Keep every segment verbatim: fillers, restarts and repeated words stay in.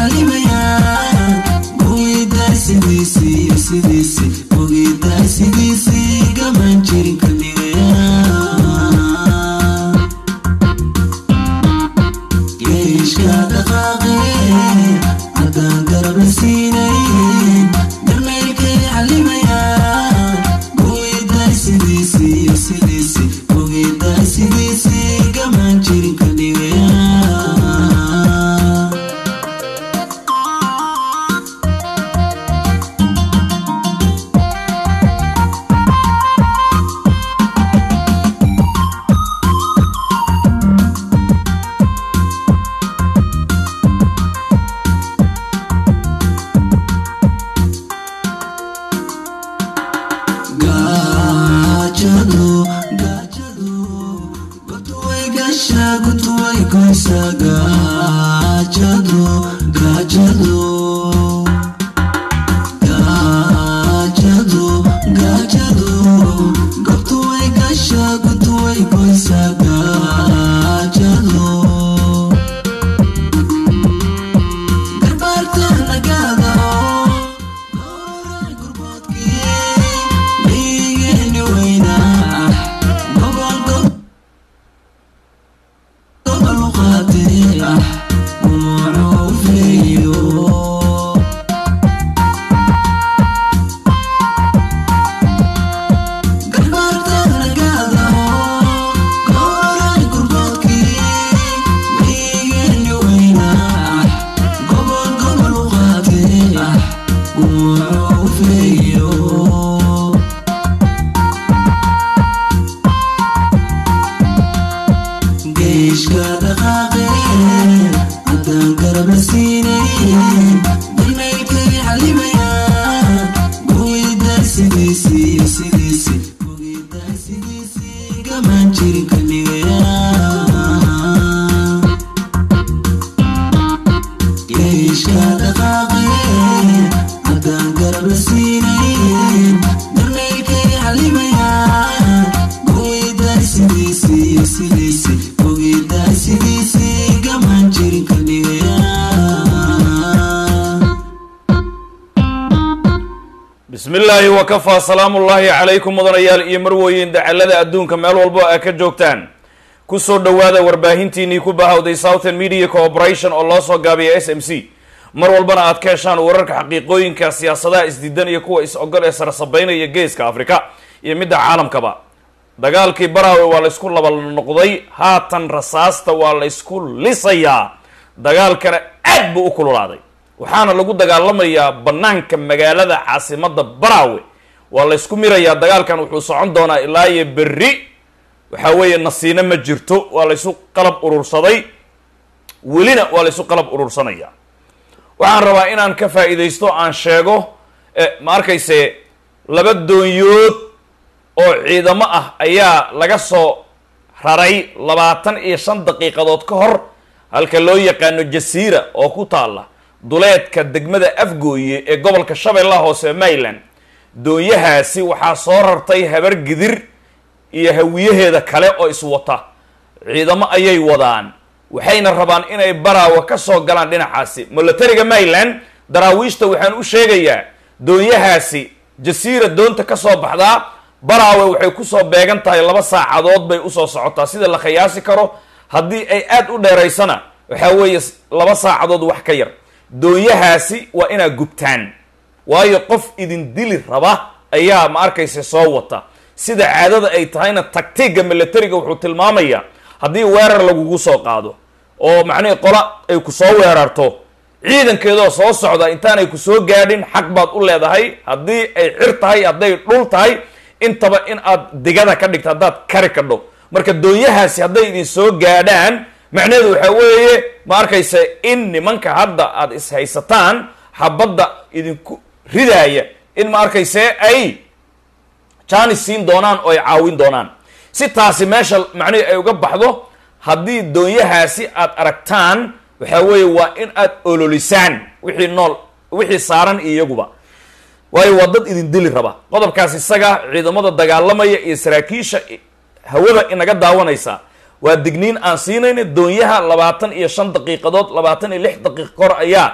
bismillahi wa kafa salaamullahi calaykum mudanayaal iyo marwooyin dacalada adduunka meel walba ay ka joogtaan ku soo dhawaada warbaahintiinii ku bahawday Southern Media Corporation oo loo soo gaabiyo S M C mar walbana aad ka heshaan wararka xaqiiqooyinka siyaasadaha isdiidan iyo kuwa is ogol ee sarsabaynaya geeska Afrika iyo midda caalamkaba dagaalkii Baraawe waa la isku laba noqday haatan rasaasta waa la isku lisayaa dagaalkana aad buu u kululaaday waxaana lagu dagaalamayaa banaanka magaalada caasimada Baraawe waa la isku mirayaa dagaalkan wuxuu socon doonaa ilaa iyo berri waxa weeye nasiina ma jirto waa la isu qalab urursaday welina waa la isu qalab urursanaya waxaan rabaa inaan ka faa'iideysto aan sheego ma arkayse laba doonyood oo ciidamo ah ayaa laga soo raray labaatan iyo shan daqiiqadood ka hor halka loo yaqaano Jasiira oo ku taala duleedka degmada Afgooye ee gobolka Shabeellaha Hoose Maryland doonyahaasi waxaa soo rartay habar gidir iyo hawiyaheeda kale oo iswata ciidamo ayay wadaan waxayna rabaan inay Baraawe ka soo galaan dhinacaasi militariga Maryland daraawiishta waxaan u sheegayaa doonyahaasi Jasiira doonta ka soo baxdaa Baraawe waxay ku soo beegan tahay laba saacadood bay u soo socotaa sida la qiyaasi karo haddii ay aad u dheeraysana waxa weeye laba saacadood wax ka yar doonyahaasi waa inaa gubtaan waayo qof idin dili raba ayaa ma arkaysa soo wata sida caadada ay tahayna tactiga militariga wuxuu tilmaamayaa haddii weerar lagugu soo qaado oo macnaheedu qola ay ku soo weerarto ciidankeedoo soo socda intaanay ku soo gaadhin xaq baad u leedahay haddii ay cir tahay hadday dhul tahay intaba in aad digada ka dhigto haddaad kari kadho marka doonyahaasi hadday idin soo gaadhaan macnaheedu waxa weeye ma arkaysa in nimanka hadda aad is haysataan xabadda idinku ridaaya in ma arkaysa ay jaanis siin doonaan oo ay caawin doonaan si taasi meesha macnaheedu ay uga baxdo haddii doonyahaasi aad aragtaan waxa weeye waa in aad ololisaan wixii nool wixii saaran iyaguba waayo waa dad idin dili raba qodobkaas isaga ciidamada dagaalamaya iyo saraakiisha hawada inaga daawanaysa waa digniin aan siinayna doonyaha labaatan iyo shan daqiiqadood labaatan iyo lix daqiiqo kor ayaa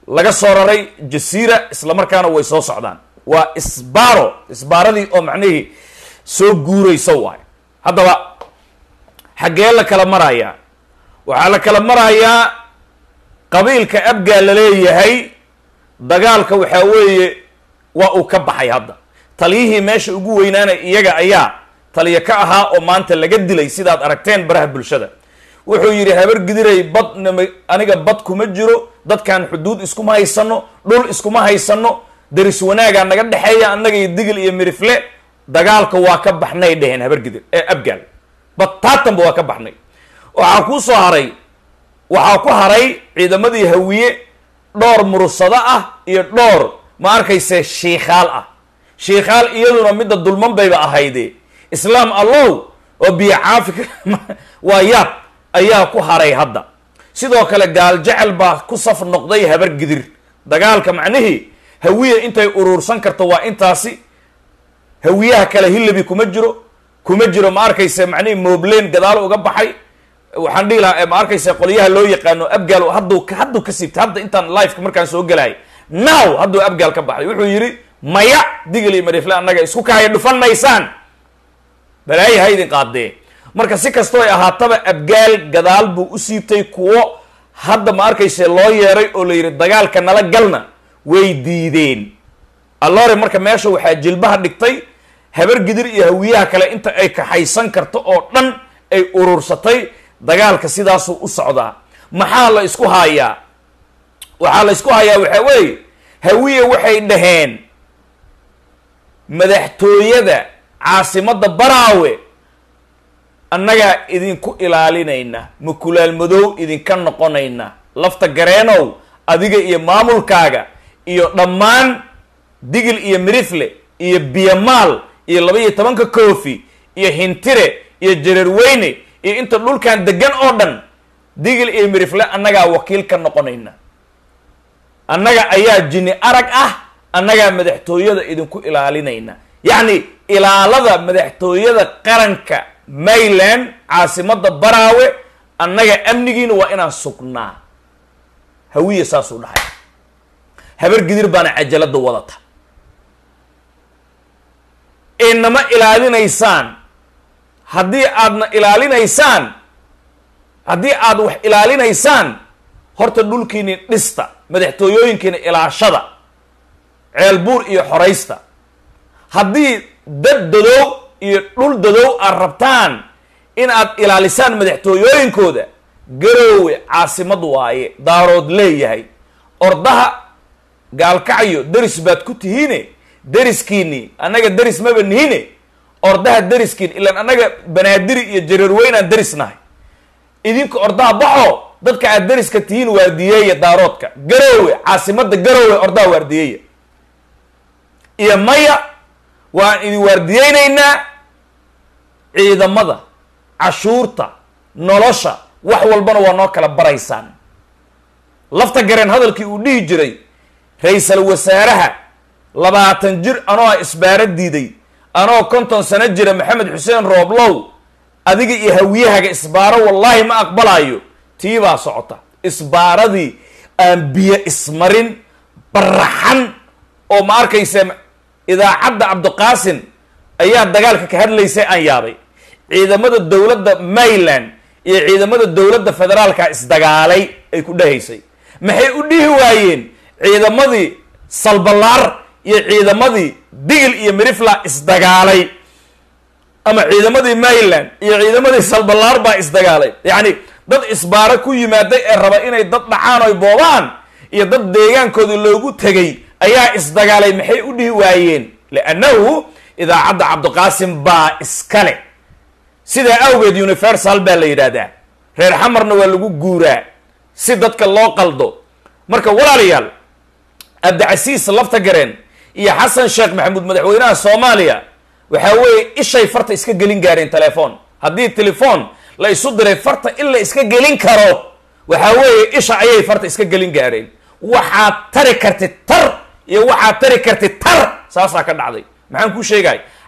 laga soo raray jasiira isla markaana way soo socdaan waa isbaaro isbaaradii oo macnihii soo guuraysa waay haddaba xaggee la kala marayaa waxaa la kala marayaa qabiilka abgaal la leeyahay dagaalka waxaa weeye waa uu ka baxay hadda taliyihii meesha ugu weynaanay iyaga ayaa taliya ka ahaa oo maanta laga dilay sidaad aragteen baraha bulshada wuxuu yidhi habar gidiray bad aniga bad kuma jiro dadkan xuduud iskuma haysano dhul iskuma haysano daris wanaagaa naga dhexeeya annaga iyo digil iyo mirifle dagaalka waa ka baxnay dheheen habar gidir ee abgaal bataatanba waa ka baxnay waxaa kuu soo haray waxaa ku haray ciidamadii hawiye dhowr mursado ah iyo dhowr ma arkayse shiikhaal ah shiikhaal iyaduna midda dulman bayba ahayde islaam allow oo biyo caafi waa yaab ayaa ku haray hadda sidoo kale gaal jecel baa ku saf noqday habar gidir dagaalka macnihii hawiye intay urursan karto waa intaasi hawiyaha kale hilabi kuma jiro kuma jiro ma arkayse macnihii moobleen gadaalo uga baxay waxaan dhihi lahaa ma arkayse qolyaha loo yaqaano abgaal hadduu hadduu ka siibtay hadda intaan liveka markaan soo gelahay now hadduu abgaal ka baxay wuxuu yidhi maya digil iyo marifle annaga isku kahaya dhufanaysaan balaayi ha idin qaadee marka si kastoo ay ahaataba abgaal gadaal buu u siibtay kuwo hadda ma arkayse loo yeeray oo la yidhi dagaalka nala galna way diideen alloore marka meesha waxaa jilbaha dhigtay habar gidir iyo hawiyaha kale inta ay kaxaysan karto oo dhan ay urursatay dagaalka sidaasuu u socdaa maxaa la isku hayaa waxaa la isku hayaa waxaa weeye hawiye waxay dhaheen madaxtooyada caasimadda baraawe annagaa idinku ilaalinayna makulaal madow idinka noqonayna lafta gareenow adiga iyo maamulkaaga iyo dhammaan digil iyo mirifle iyo biyamaal iyo laba iyo tobanka koofi iyo hintire iyo jareerweyne iyo inta dhulkan degan oo dhan digil iyo mirifle annagaa wakiil ka noqonayna annaga ayaa jini arag ah annagaa madaxtooyada idinku ilaalinayna yacni ilaalada madaxtooyada qaranka mayland caasimadda baraawe annaga amnigiina waa inaan sugnaa hawiye saasuu dhahay habar gidir baana cajalada wadata inama ilaalinaysaan haddii aadna ilaalinaysaan haddii aad wax ilaalinaysaan horta dhulkiini dhista madaxtooyooyinkiina ilaashada ceelbuur iyo xoraysta haddii dad dadow iyo dhul dadow aad rabtaan in aad ilaalisaan madaxtooyooyinkooda garoowe caasimad waaye daarood leeyahay ordaha gaalkacyo deris baad ku tihiine deriskiini annaga deris maba nihine ordaha deriskiin ilaan annaga banaadiri iyo jareerweynaan deris nahay idinka ordaha baxo dadka aad deriska tihiin waardiyeeya daaroodka garoowe caasimadda garoowe ordaha waardiyeeya iyo maya waan idin waardiyeynaynaa ciidamada cashuurta nolosha wax walbana waa noo kala baraysaan lafta gareen hadalkii uu dhihi jiray ra-iisal wasaaraha labaatan jir anoo isbaaro diiday anoo konton sano jira maxamed xuseen rooblow adiga iyo hawiyahaga isbaaro wallaahi ma aqbalayo tii baa socota isbaaradii aan biyo ismarin baraxan oo ma arkaysa idaacadda cabdiqaasin ayaa dagaalka ka hadlaysay aan yaabay ciidamada dowladda mayland iyo ciidamada dowladda federaalka isdagaalay ay ku dhahaysay maxay u dhihi waayeen ciidamadii salbalaar iyo ciidamadii digil iyo mirifla isdagaalay ama ciidamadii mayland iyo ciidamadii salbalaar baa isdagaalay yacni dad isbaaro ku yimaaday ee raba inay dad dhacaan oy boobaan iyo dad deegaankoodii loogu tegay ayaa isdagaalay maxay u dhihi waayeen liannahu idaacadda cabdiqaasim baa iskale sidaa awgeed universal baa la yidhaahdaa reer xamarna waa lagu guuraa si dadka loo qaldo marka walaalayaal abdicasiis lafta gareen iyo xasan sheekh maxamuud madaxweynaha soomaaliya waxaa weeye ishay farta iska gelin gaareen telefoon haddii telefoon la isu diray farta in la iska gelin karo waxaa weeye isha ayay farta iska gelin gaareen waxaad tari kartid tar iyo waxaad tari kartid tar saasaa ka dhacday maxaan kuu sheegay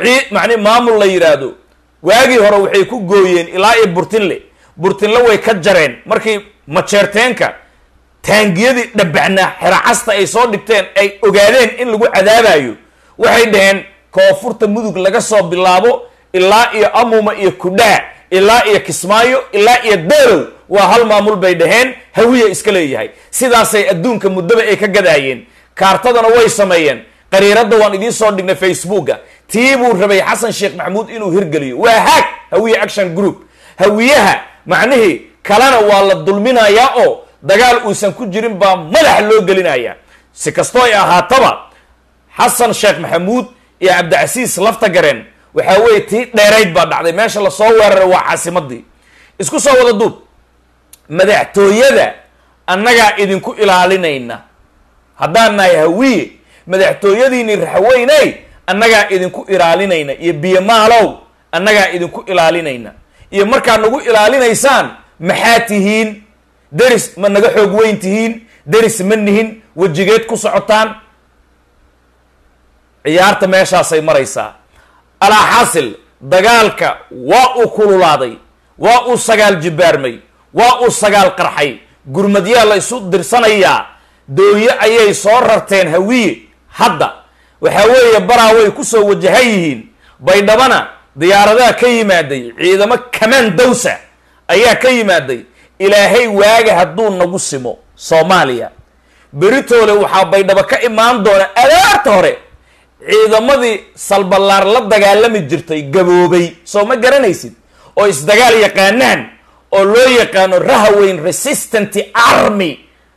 عي معني مامل لا يرادو واجي هرو وحي كو gooyeen ilaa ay burtinle burtinle way ka jareen markii majeerteenka taangiyadii dhabacna xiracasta ay soo dhigteen ay ogaadeen in lagu cadaabayo waxay dhaheen koonfurta mudug laga soo bilaabo ilaa iyo amuma iyo kudhaa ilaa iyo kismaayo ilaa iyo deerow waa hal maamul bay dhaheen hawiye iska leeyahay sidaasay adduunka muddaba ay ka gadaayeen kaartadana way sameeyeen qariirada waan idiin soo dhignay facebooka tiibuu rabay xasan sheekh maxamuud inuu hirgeliyo waa haag hawiye action group hawiyaha macnihii kalena waa la dulminayaa oo dagaal uusan ku jirin baa madax loo gelinayaa si kastoo ay ahaataba xasan sheekh maxamuud iyo cabdicasiis lafta gareen waxaa weeye tii dheerayd baa dhacday meesha lasoo weeraray waa caasimadii isku soo wada duub madaxtooyada annagaa idinku ilaalinayna haddaan nahay hawiye madaxtooyadiini raxweyney annagaa idinku ilaalinayna iyo biyamaalow annagaa idinku ilaalinayna iyo markaa nagu ilaalinaysaan maxaa tihiin deris ma naga xoog weyn tihiin deris ma nihin wejigeed ku socotaan ciyaarta meeshaasay maraysaa alaa xaasil dagaalka waa uu kululaaday waa uu sagaal jibaarmay waa uu sagaal qarxay gurmadyaa la isu dirsanayaa dooye ayay soo rarteen hawiye hadda waxaa weeye baraa way ku soo wajahan yihiin baydhabana diyaaradaha ka yimaaday ciidamo kamaan dawsa ayaa ka yimaaday ilaahay waaga hadduu nagu simo soomaaliya beritoole waxaa baydhabo ka imaan doona adaarta hore ciidamadii salballaar la dagaalami jirtay gaboobay soo ma garanaysid oo isdagaal yaqaanaan oo loo yaqaano rahaweyn resistant army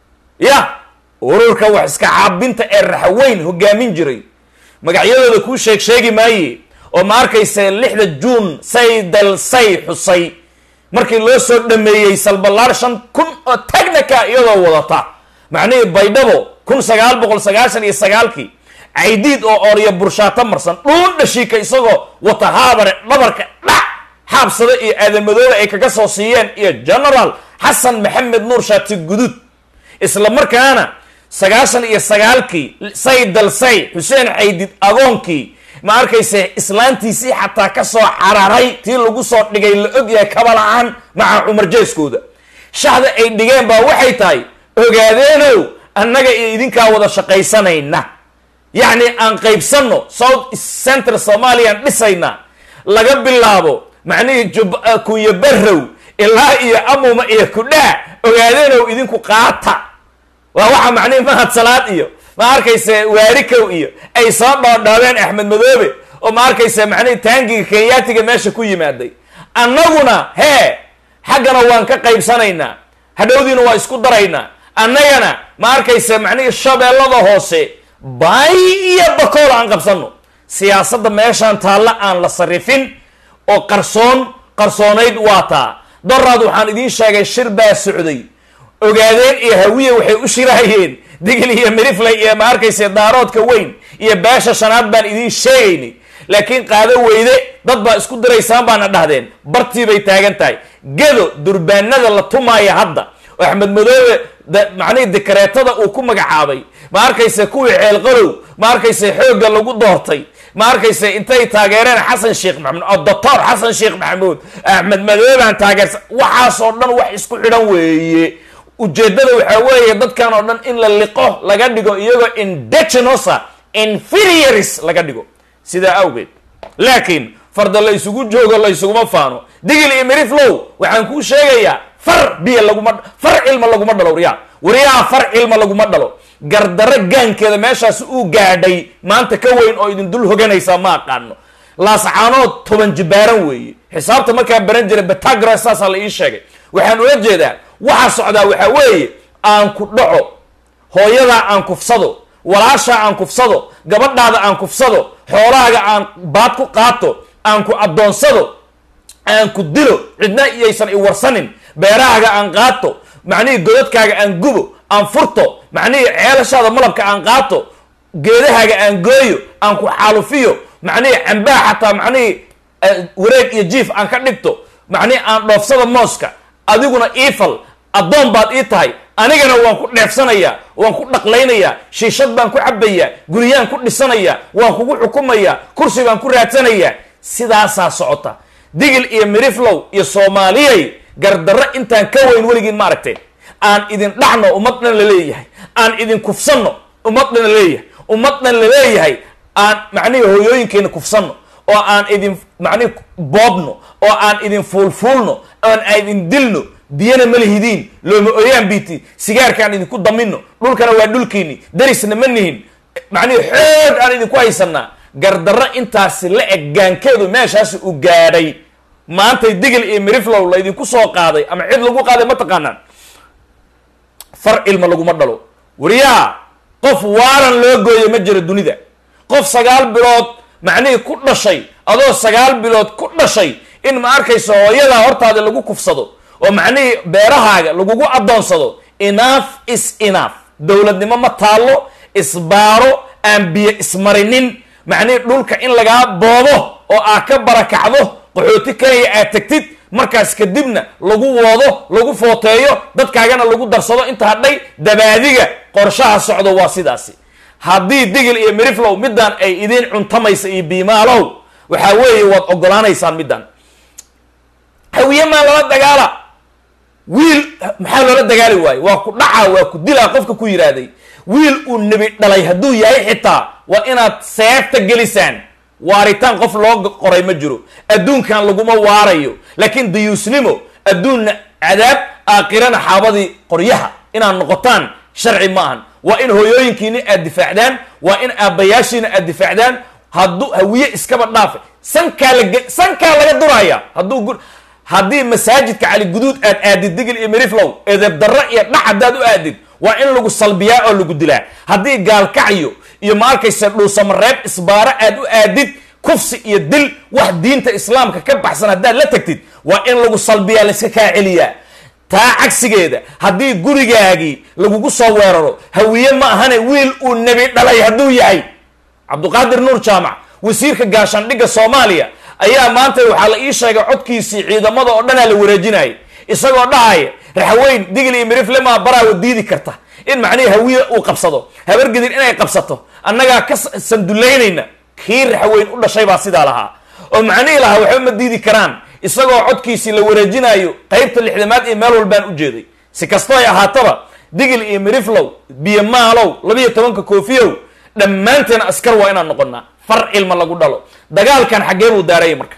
ya ururka wax iska caabinta ee rahaweyn hogaamin jiray magacyadooda kuu sheeg sheegi maaye oo ma arkaysa lixda juun say dal say xusay markii loo soo dhameeyey salballaar shan kun oo technica iyadoo wadata macnihii baydhabo kun sagaal boqol sagaashan iyo sagaalkii caydiid oo oorya burshaato marsan dhuun dhashiika isagoo wata haabare dhabarka dhac xaabsada iyo aadamadooda ay kaga soo siiyeen iyo general xasan maxamed nuur shaati gudud isla markaana sagaashan iyo sagaalkii say dal say xuseen caydiid agoonkii ma arkayse islaantiisii xataa ka soo cararay tii lagu soo dhigay la og yahay kaba la-aan maca cumar jeeskooda shaxda ay dhigeen baa waxay tahay ogaadeenow annaga iyo idinkaa wada shaqaysanayna yacni aan qaybsanno south central somalian dhisayna laga bilaabo macnihii jub kunya barrow ilaa iyo amuma iyo kudhaa ogaadeenow idinku qaata waa waxa macnihi mahad salaad iyo ma arkayse waarikow iyo ay soo dhoodhoobeen axmed madoobe oo ma arkayse macnihii taangiga kenyaatiga meesha ku yimaaday annaguna hee xaggana waan ka qaybsanaynaa hadhowdiina waa isku daraynaa annagana ma arkayse macnihii shabeellada hoose bay iyo bakool aan qabsanno siyaasadda meeshaan taalla aan la sarifin oo qarsoon qarsoonayd waa taa daraad waxaan idiin sheegay shir baa socday ogaadeen iyo hawiye waxay u shiraayeen digil iyo miriflay iyo ma arkayse daaroodka weyn iyo beesha shanaad baan idiin sheegaynay laakiin qaado weyde dad baa isku diraysaan baana dhahdeen bartii bay taagan tahay gedo durbaanada la tumaaya hadda oo axmed madoobe macnihii dikareetada uu ku magacaabay ma arkayse kuwii ceelqalow ma arkayse xoogga lagu doortay ma arkayse intay taageereen xasan sheekh maxamuud oo doctor xasan sheekh maxamuud axmed madoobaan taageersan waxaasoo dhan wax isku xidhan weeye ujeeddada waxaa weeye dadkan oo dhan in la liqo laga dhigo iyagoo indigenosa inferiors laga dhigo sidaa awgeed laakiin farda la isugu joogo la isuguma faano digil iyo miriflow waxaan kuu sheegayaa far biya laguma far cilma laguma dhalo waryaa waryaa far cilma laguma dhalo gardaro gaankeeda meeshaas uu gaadhay maanta ka weyn oo idin dul hoganaysaa ma aqaano laascaanood toban jibaaran weeye xisaabta markaa baran jiray Pythagoras saasaa la ii sheegay waxaan ula jeedaa waxa socdaa waxaa weeye aan ku dhaco hooyadaa aan kufsado walaashaa aan kufsado gabadhaada aan kufsado xoolahaaga aan baad ku qaato aan ku addoonsado aan ku dilo cidna iyaysan i warsanin beerahaaga aan qaato macnihii godadkaaga aan gubo aan furto macnihii ceelashaada malabka aan qaato geedahaaga aan gooyo aan ku xaalufiyo معني عنبا حتى معني وريك يجيف عن كدبتو معني عن دوفسada mooska adiguna ifal adoon baad ii tahay anigana waan ku dheefsanaya waan ku dhaqlaynaya shiishad baan ku cabaya guriyaan ku dhisanaya waan kugu xukumaya kursi baan ku raadsanaya sidaasa socota digil iyo miriflow iyo Soomaaliyay gardarro intaan ka weyn waligiin ma aragtay aan idin dhaxno umadna la leeyahay aan idin kufsanno umadna la leeyahay umadna la leeyahay aan macnaheedu hooyooyinkeena kufsanno oo aan idin macnaheedu boobno oo aan idin fuulfuulno aan idin dilno biyana malihidin looma ooyaan biti sigaarkaan idin ku damino dhulkana waa dhulkiini darisna manihin macnaheedu xoog aan idin ku haysanaa gardarro intaas la eg gaankeedu meeshaas u gaadhay maanta digil iyo miriflow la idin ku soo qaaday ama cid lagu qaaday ma taqaanaan far ilma lagu ma dhalo wariyaa qof waaran loo gooyo ma jiro dunida qof sagaal bilood macnaheedu ku dhashay adoo sagaal bilood ku dhashay in ma arkayso hooyada hortaada lagu kufsado oo macnaheedu beerahaaga lagugu adoonsado enough is enough dawladnimo ma taalo isbaaro aan biyo ismarinin macnaheedu dhulka in laga boobo oo aa ka barakacdo qaxooti Kenya aad tagtid markaas kadibna lagu wado lagu footeeyo dadkaagana lagu darsado inta hadhay dabaadiga qorshaha socdo waa sidaasi haddii digil iyo miriflow midaan ay idin cuntamaysa iyo biimaalow waxa weeye waad ogolaanaysaan midaan hawiye ma lala dagaala wiil maxaa loola dagaali waayo waa ku dhaca waa ku dilaa qofka ku yiraaday wiil uu nabi dhalay hadduu yahay xitaa waa inaad seefta gelisaan waaritaan qof loo qoray ma jiro adduunkan laguma waarayo laakiin diyuusnimo adduunna cadaab aakhirana xaabadii qoryaha inaan noqotaan sharci maahan waa in hooyooyinkiina aad difaacdaan waa in aabbayaashiina aad difaacdaan hadduu hawiye iskaba dhaafe sankaa laga sankaa laga duraya hadduu haddii masaajidka cali guduud aad aadid digil iyo miriflow eedab darro iyo dhac haddaad u aadid waa in lagu salbiyaa oo lagu dilaa haddii gaalkacyo iyo ma arkaysa dhuusamareeb isbaaro aad u aadid kufsi iyo dil wax diinta islaamka ka baxsan haddaad la tagtid waa in lagu salbiyaa layska kaa celiyaa taa cagsigeeda haddii gurigaagii lagugu soo weeraro hawiye ma ahane wiil uu nebi dhalay hadduu yahay cabduqaadir nuur jaamac wasiirka gaashaandhigga Soomaaliya ayaa maanta waxaa la ii sheegay codkiisii ciidamada oo dhan la wareejinay isagoo dhahaya raxweyn digil iyo mirifle ma baraawo diidi karta in macnaheedu hawiye uu qabsado habar gidir inay qabsato annaga ka sanduleynayna kii raxweyn u dhashay baa sidaa lahaa oo macnaheedu laha waxba ma diidi karaan isagoo codkiisii la wareejinayo qaybta lixdamaad ee meel walbaan u jeeday si kastoo ay ahaataba digil iyo miriflow biyo maalow labiyo tobanka koofiyow dhammaanteena askar waa inaan noqonnaa far ilma lagu dhalo dagaalkan xaggee buu daaraya marka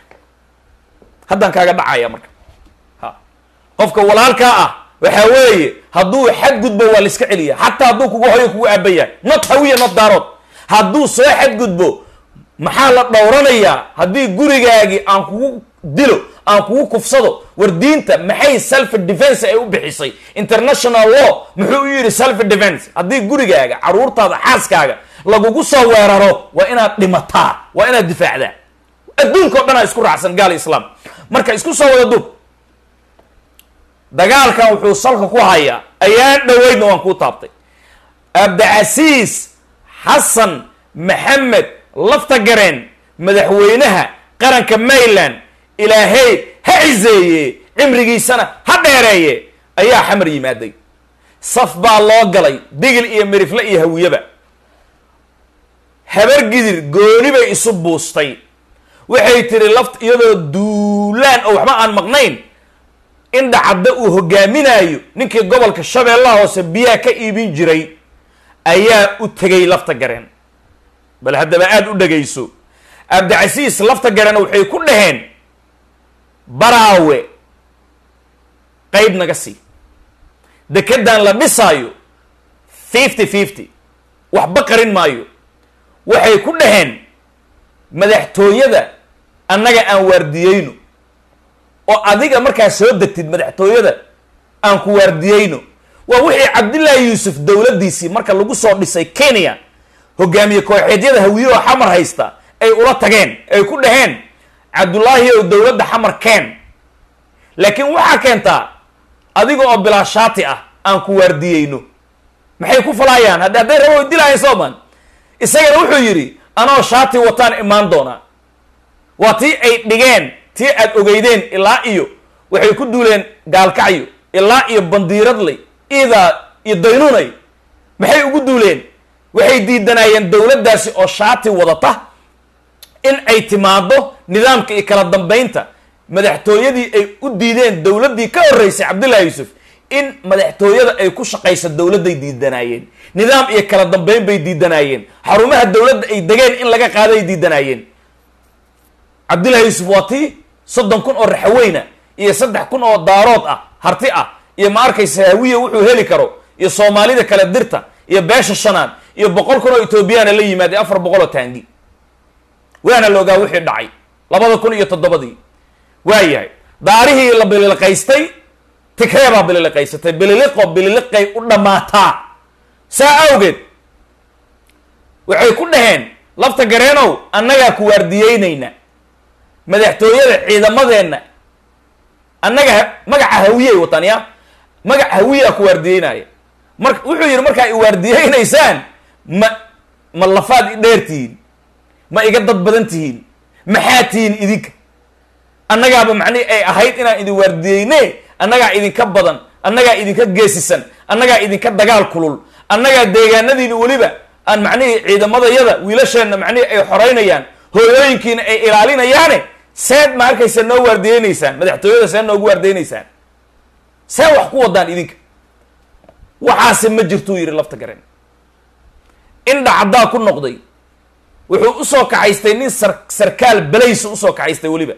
haddaan kaaga dhacaya marka ha qofka walaalkaa ah waxaa weeye hadduu xadgudbo waa la iska celiya xataa hadduu kugu hoyo kugu aabayaa not hawiya not daarood hadduu soo xadgudbo maxaa la dhowranayaa haddii gurigaagii aan kugu dilo aan kugu kufsado war diinta maxay self defense ay u bixisay international law muxuu u yiri self defense haddii gurigaaga caruurtaada xaaskaaga lagugu soo weeraro waa inaad dhimataa waa inaad difaacdaa adduunka oo dhan isku raacsan gaal islaam marka isku soo wada dub dagaalkan wuxuu salka ku hayaa ayaan dhaweydna waan ku taabtay Abdicasiis Xasan Maxamed lafta gareen madaxweynaha qaranka Maryland ilaahay ha cizeeye cimrigiisana ha dheereeye ayaa xamar yimaaday saf baa loo galay digil iyo mirifle iyo hawiyaba habar gidir gooni bay isu buustay waxay tiri laft iyadoo duulaan oo waxba aan maqnayn in dhacda uu hogaaminayo ninkii gobolka Shabeellaha Hoose biyaa ka iibin jiray ayaa u tagay lafta gareen bal haddaba aad u dhageyso Abdicasiis lafta gareen waxay ku dhaheen baraawe qayb naga sii dekedan la dhisaayo fifty fifty wax baqarin maayo waxay ku dhaheen madaxtooyada annaga aan waardiyeyno oo adiga markaa soo degtid madaxtooyada aan ku waardiyeyno waa wixii Cabdullaahi Yuusuf dawladdiisii marka lagu soo dhisay Kenya hogaamiye kooxeedyada hawiye oo xamar haysta ay ula tageen ay ku dhaheen Cabdullaahi oo dawladda xamar keen laakiin waxa keenta adiga oo bilaa shaati ah aan ku waardiyeyno maxay ku falayaan hadda haday rabo dilaayeen Soomaan isagana wuxuu yiri anoo shaati wataan imaan doonaa waa tii ay dhigeen tii aad ogeydeen ilaa iyo waxay ku duuleen gaalkacyo ilaa iyo bandiiradley idaa iyo daynunay maxay ugu duuleen waxay diidanayeen dowladdaasi oo shaati wadata in ay timaado nidaamka iyo kala dambaynta madaxtooyadii ay u diideen dowladdii ka horreysay cabdullaahi yuusuf in madaxtooyada ay ku shaqaysa dowladday diidanaayeen nidaam iyo kala dambayn bay diidanaayeen xarumaha dowladda ay degeen in laga qaaday diidanaayeen cabdullaahi yuusuf waa tii soddon kun oo raxaweyna iyo saddex kun oo daarood ah harti ah iyo ma arkaysa hawiya wuxuu heli karo iyo soomaalida kale dirta iyo beesha shanaad iyo boqol kun oo etoobiyana la yimaadee afar boqol oo taangi waana la ogaa wixii dhacay labada kun iyo toddobadii waa yahay daarihii la bililiqaystay tigree baa bililiqaysatay bililiqo bililiqay u dhammaataa saa awgeed waxay ku dhaheen lafta gareenow annagaa ku waardiyeynayna madaxtooyada ciidamadeenna annaga magaca hawiyey wataan ya magaca hawiyaa ku waardiyeynaya mar wuxuu yidhi markaa i waardiyeynaysaan ma ma lafaad i dheer tihiin ma iga dad badan tihiin maxaa tihiin idinka annagaaba macnihi ay ahayd inaan idin waardiyeyne annagaa idinka badan annagaa idinka geesisan annagaa idinka dagaal kulul annagaa deegaanadiina weliba aan macnihii ciidamadayada wiilasheenna macnihii ay xoreynayaan hooyooyinkiina ay ilaalinayaane seed ma arkaysa noo waardiyeynaysaan madaxtooyada seed noogu waardiyeynaysaan see wax ku wadaan idinka waxaase ma jirtuu yidhi lafta garen indha caddaa ku noqday wuxuu usoo kacaystay nin sar sarkaal belaysa usoo kacaystay weliba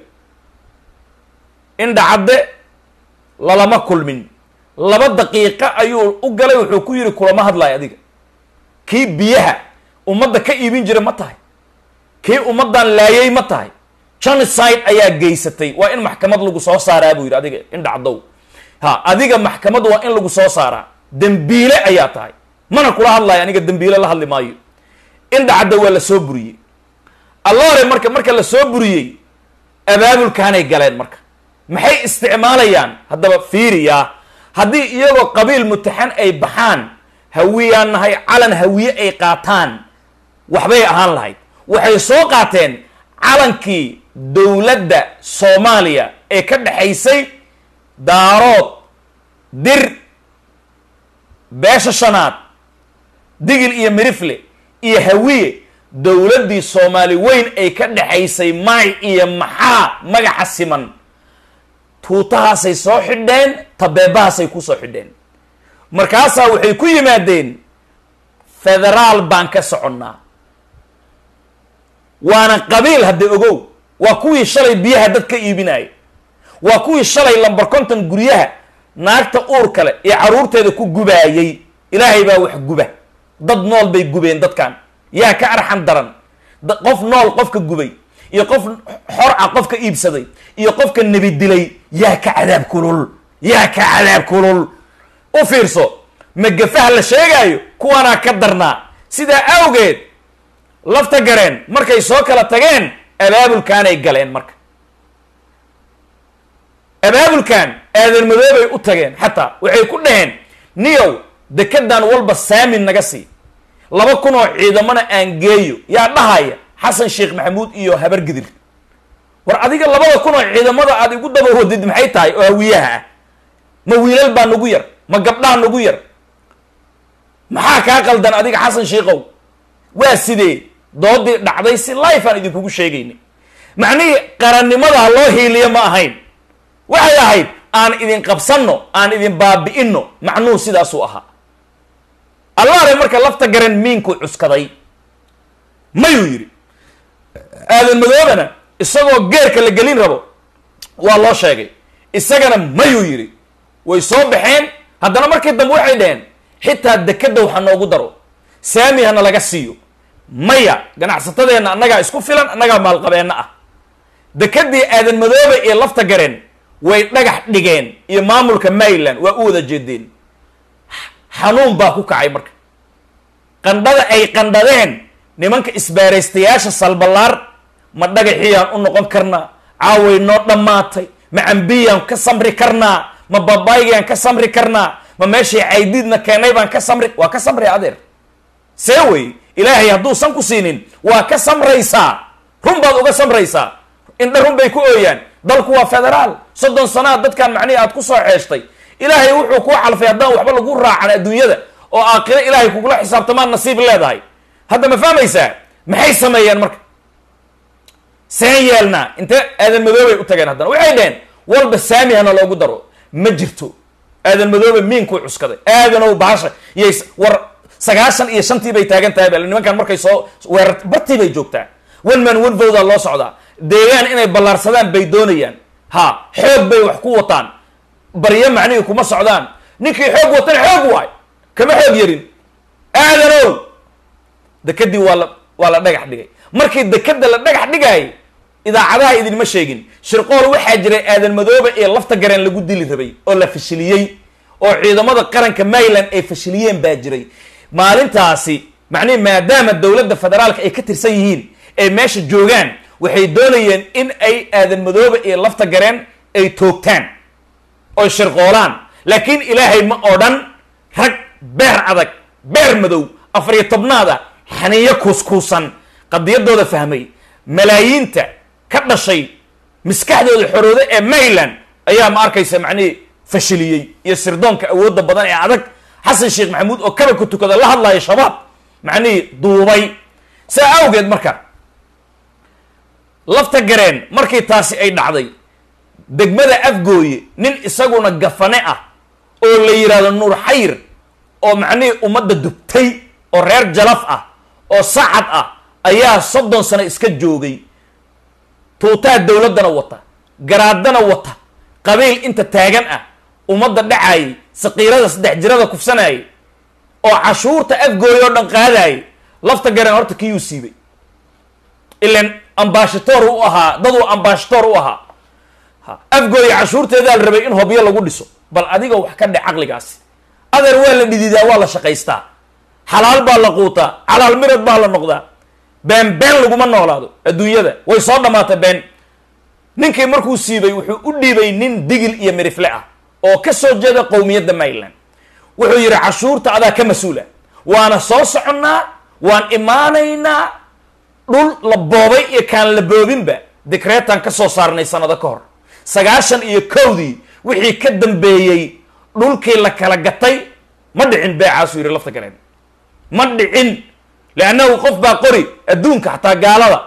indha cadde lalama kulmin laba daqiiqa ayuu u galay wuxuu ku yidhi kulama hadlayo adiga kii biyaha ummadda ka iibin jira ma tahay kii ummaddan laayay ma tahay genocide ayaa geysatay waa in maxkamad lagu soo saaraa buu yidhi adiga indha caddow ha adiga maxkamad waa in lagu soo saaraa dembiile ayaa tahay mana kula hadlayo aniga dembiile la hadli maayo indha cadda waa la soo buriyey alloore marka marka la soo buriyey abaabulkaanay galeen marka maxay isticmaalayaan haddaba fiiriyaa haddii iyagoo qabiil mutaxan ay baxaan hawiyaan nahay calan hawiye ay qaataan waxbay ahaan lahayd waxay soo qaateen calankii dowladda soomaaliya ee ka dhexaysay daarood dir beesha shanaad digil iyo mirifle iyo hawiye dowladdii soomaali weyn ay ka dhexaysay maay iyo maxaa magaca siman tuutahaasay soo xidheen tabeebahaasay ku soo xidheen markaasaa waxay ku yimaadeen federaal baan ka soconnaa waana qabiil hadda ogow waa kuwii shalay biyaha dad ka iibinaya waa kuwii shalay lambar konton guryaha naagta uur kale iyo carruurteeda ku gubaayay ilaahay baa wax guba dad nool bay gubeen dadkan yaa ka arxan daran qof nool qofka gubay iyo qof xor ah qofka iibsaday iyo qofka nebi dilay yaa ka cadaab kulul yaa ka cadaab kulul u fiirso magafaha la sheegaayo kuwanaa ka darnaa sidaa awgeed lafta gareen markay soo kala tageen abaabulkaanay galeen marka abaabulkan aadan madoobay u tageen xataa waxay ku dhaheen niyow dekedan walba saamin naga sii laba kun oo ciidamana aan geeyo yaa dhahaya xasan sheekh maxamuud iyo habar gidir war adiga labada kun oo ciidamada aad igu daba wadid maxay tahay oo hawiyaha ah ma wiilal baa nagu yar ma gabdhaha nagu yar maxaa kaa qaldan adiga xasan sheekhow waa sidee doodii dhacday si life aan idinkugu sheegayna macnihii qarannimada ha loo hiiliyo ma ahayn waxay ahayd aan idin qabsanno aan idin baabi'inno macnuhu sidaasuu ahaa allaare marka lafta garan miinku cuskaday mayuu yidhi aadan madoobana isagoo geerka la gelin rabo waa loo sheegay isagana mayuu yidhi way soo baxeen haddana markii dambe waxay dhaheen xitaa dekeda waxa noogu daro saami hana laga siiyo maya ganacsatadeenna annagaa isku filan annagaa maalqabeenna ah dekedii aadan madoobe iyo lafta gareen way dhagax dhigeen iyo maamulka maryland waa u wada jeedeen xanuun baa ku kacay marka qandhada ay qandhadeen nimanka isbaaraystayaasha salbalaar ma dhagaxiyaan u noqon karnaa caaway noo dhammaatay ma cambiyaan ka samri karnaa ma babaygiyaan ka samri karnaa ma meeshii caydiidna keenay baan ka samri waa ka samri adeer see wey ilaahay hadduu san ku siinin waa ka samraysaa run baad uga samraysaa indha run bay ku ooyaan dalku waa federaal soddon sanaad dadkan macnihi aad ku soo xeeshtay ilaahay wuxuu kuu calfay haddaan waxba lagu raacan adduunyada oo aakhiro ilaahay kugula xisaabtamaan nasiib leedahay hadda ma fahmaysaa maxay sameeyeen marka seen yeelnaa intee aadan madoobay u tageen haddana waxay dhaheen walba saami hana loogu daro ma jirto aadan madoobe miinkuu cuskaday aadanow baasha iyo war sagaashan iyo shantii bay taagan tahay bal nimankan markay soo weerar bartii bay joogtaa one man one vote loo socdaa deegaan inay ballaarsadaan bay doonayaan ha xoog bay wax ku wataan baryo macnihii kuma socdaan ninkii xoog watan xoog waay kama xoog yarin aadanow dekadii waa la waa la dhagax dhigay markii dekada la dhagax dhigay idaacadaha idinma sheegin shirqool waxaa jiray aadan madoobe ee lafta gareen lagu dili rabay oo la fashiliyey oo ciidamada qaranka Maryland ay fashiliyeen baa jiray maalintaasi macnii maadaama dawladda federaalka ay ka tirsan yihiin ay meesha joogaan waxay doonayeen in ay aadan madoobe ee lafta gareen ay toogtaan oo shirqoolaan laakiin ilaahay ma odhan rag beer adag beer madow afar iyo tobnaada xaniyo kuuskuusan qadiyadooda fahmay malaayiinta ka dhashay miskaxdooda xorooda ee Maryland ayaa ma arkaysa macnii fashiliyey iyo sirdoonka awoodda badan ee adag xasan sheekh maxamuud oo kaba ku tukada la hadlayo shabaab macnii duubay saa awgeed marka lafta gareen markii taasi ay dhacday degmada afgooye nin isaguna gafane ah oo la yiraahdo nuur xayr oo macnii ummadda dubtay oo reer jalaf ah oo sacad ah ayaa soddon sano iska joogay tuutaa dawladana wata garaadana wata qabiil inta taagan ah ummadda dhacay saqiirada saddex jirada kufsanay oo cashuurta afgooyo oo dhan qaaday lafta gareen horta kiyuu siibay ilan ambassador u ahaa daduu ambassador u ahaa afgooyo cashuurteedaa la rabay in hobyo lagu dhiso bal adiga wax ka dhe caqligaasi adeer waa la dhididaa waa la shaqaystaa xalaal baa la quutaa calaal mirad baa la noqdaa been been laguma noolaado adduunyada way soo dhamaatay been ninkii markuu siibay wuxuu u dhiibay nin digil iyo mirifle ah oo ka soo jeeda qowmiyadda Maryland wuxuu yidhi cashuurta adaa ka mas-uula waana soo soconnaa waan imaanaynaa dhul la boobay iyo kaan la boobinba dekreetan ka soo saarnay sanado ka hor sagaashan iyo kowdii wixii ka dambeeyey dhulkii la kala gatay ma dhicin beecaasuu yidhi lafta gareen ma dhicin leannahu qof baa qori adduunka xataa gaalada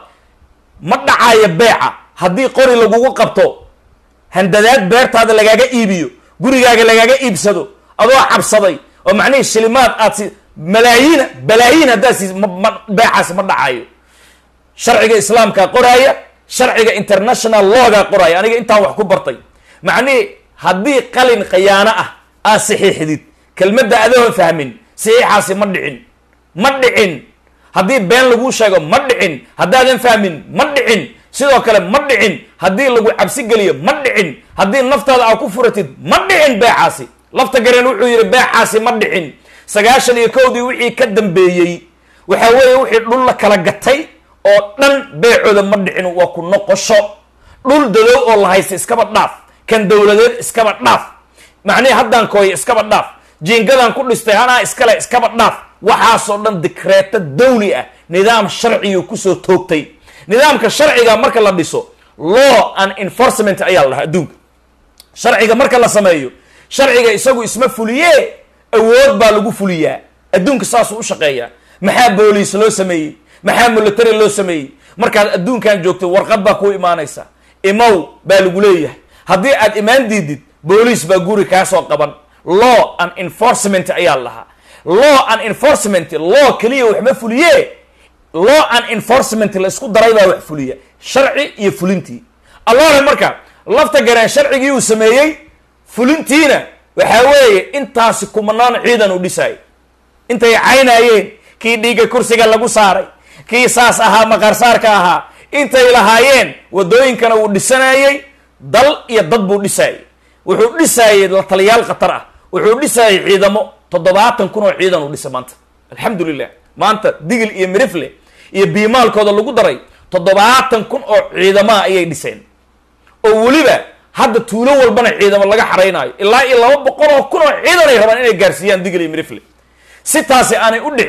ma dhacaayo beeca haddii qori lagugu qabto handadaad beertaada lagaaga iibiyo gurigaaga lagaaga iibsado adoo cabsaday oo macnihii shilimaad aad si malaayiin balaayiin haddaad siis ma beecaas ma dhacaayo sharciga islaamkaa qoraaya sharciga international lawgaa qoraaya aniga intaan wax ku bartay macnihii haddii qalin khiyaano ah aad saxiixdid kelmadda adoon fahmin saxiixaasi ma dhicin ma dhicin haddii been laguu sheego ma dhicin haddaadan fahmin ma dhicin sidoo kale ma dhicin haddii lagu cabsi geliyo ma dhicin haddii naftaada aad ku furatid ma dhicin beecaasi lafta gareen wuxuu yidhi beecaasi ma dhicin sagaashan iyo kowdii wixii ka dambeeyey waxaa weeye wixii dhul la kala gatay oo dhan beecooda ma dhicin waa ku noqosho dhul dadow oo la haysta iskaba dhaaf kan dowladeed iskaba dhaaf macnihi haddaan kooya iskaba dhaaf jiingadaan ku dhistay hanaa iskale iskaba dhaaf waxaasoo dhan dikreeto dawli ah nidaam sharciyuu kusoo toogtay nidaamka sharciga marka la dhiso law and enforcement ayaa la dhahaa adduunka sharciga marka la sameeyo sharciga isagu isma fuliye awood baa lagu fuliyaa adduunka saasuu u shaqeeyaa maxaa booliis loo sameeyey maxaa military loo sameeyey markaad adduunkan joogto warqad baa kuu imaanaysa imow baa lagu leeyahay haddii aad imaan diidid booliis baa guri kaasoo qaban law and enforcement ayaa la dhahaa law and enforcement law keliya wax ma fuliye law and enforcement la isku daray baa wax fuliya sharci iyo fulintii allaale marka lafta gareen sharcigii uu sameeyey fulintiina waxaa weeye intaasi kumanaan ciidan u dhisay intay caynayeen kii dhiigga kursiga lagu saaray kii saas ahaa maqaarsaarka ahaa intay lahaayeen wadooyinkana uu dhisanayey dal iyo dad buu dhisayay wuxuu dhisayay la taliyaal khatar ah wuxuu dhisayay ciidamo toddobaatan kun oo ciidan uu dhisay maanta alxamdulilah maanta digil iyo mirifle iyo biimaalkooda lagu daray toddobaatan kun oo ciidamaha ayay dhiseen oo weliba hadda tuulo walbana ciidamo laga xaraynaayo ilaa iyo laba boqol oo kun oo ciidan ay rabaan inay gaarsiiyaan digil iyo mirifle si taasi aanay u dhicin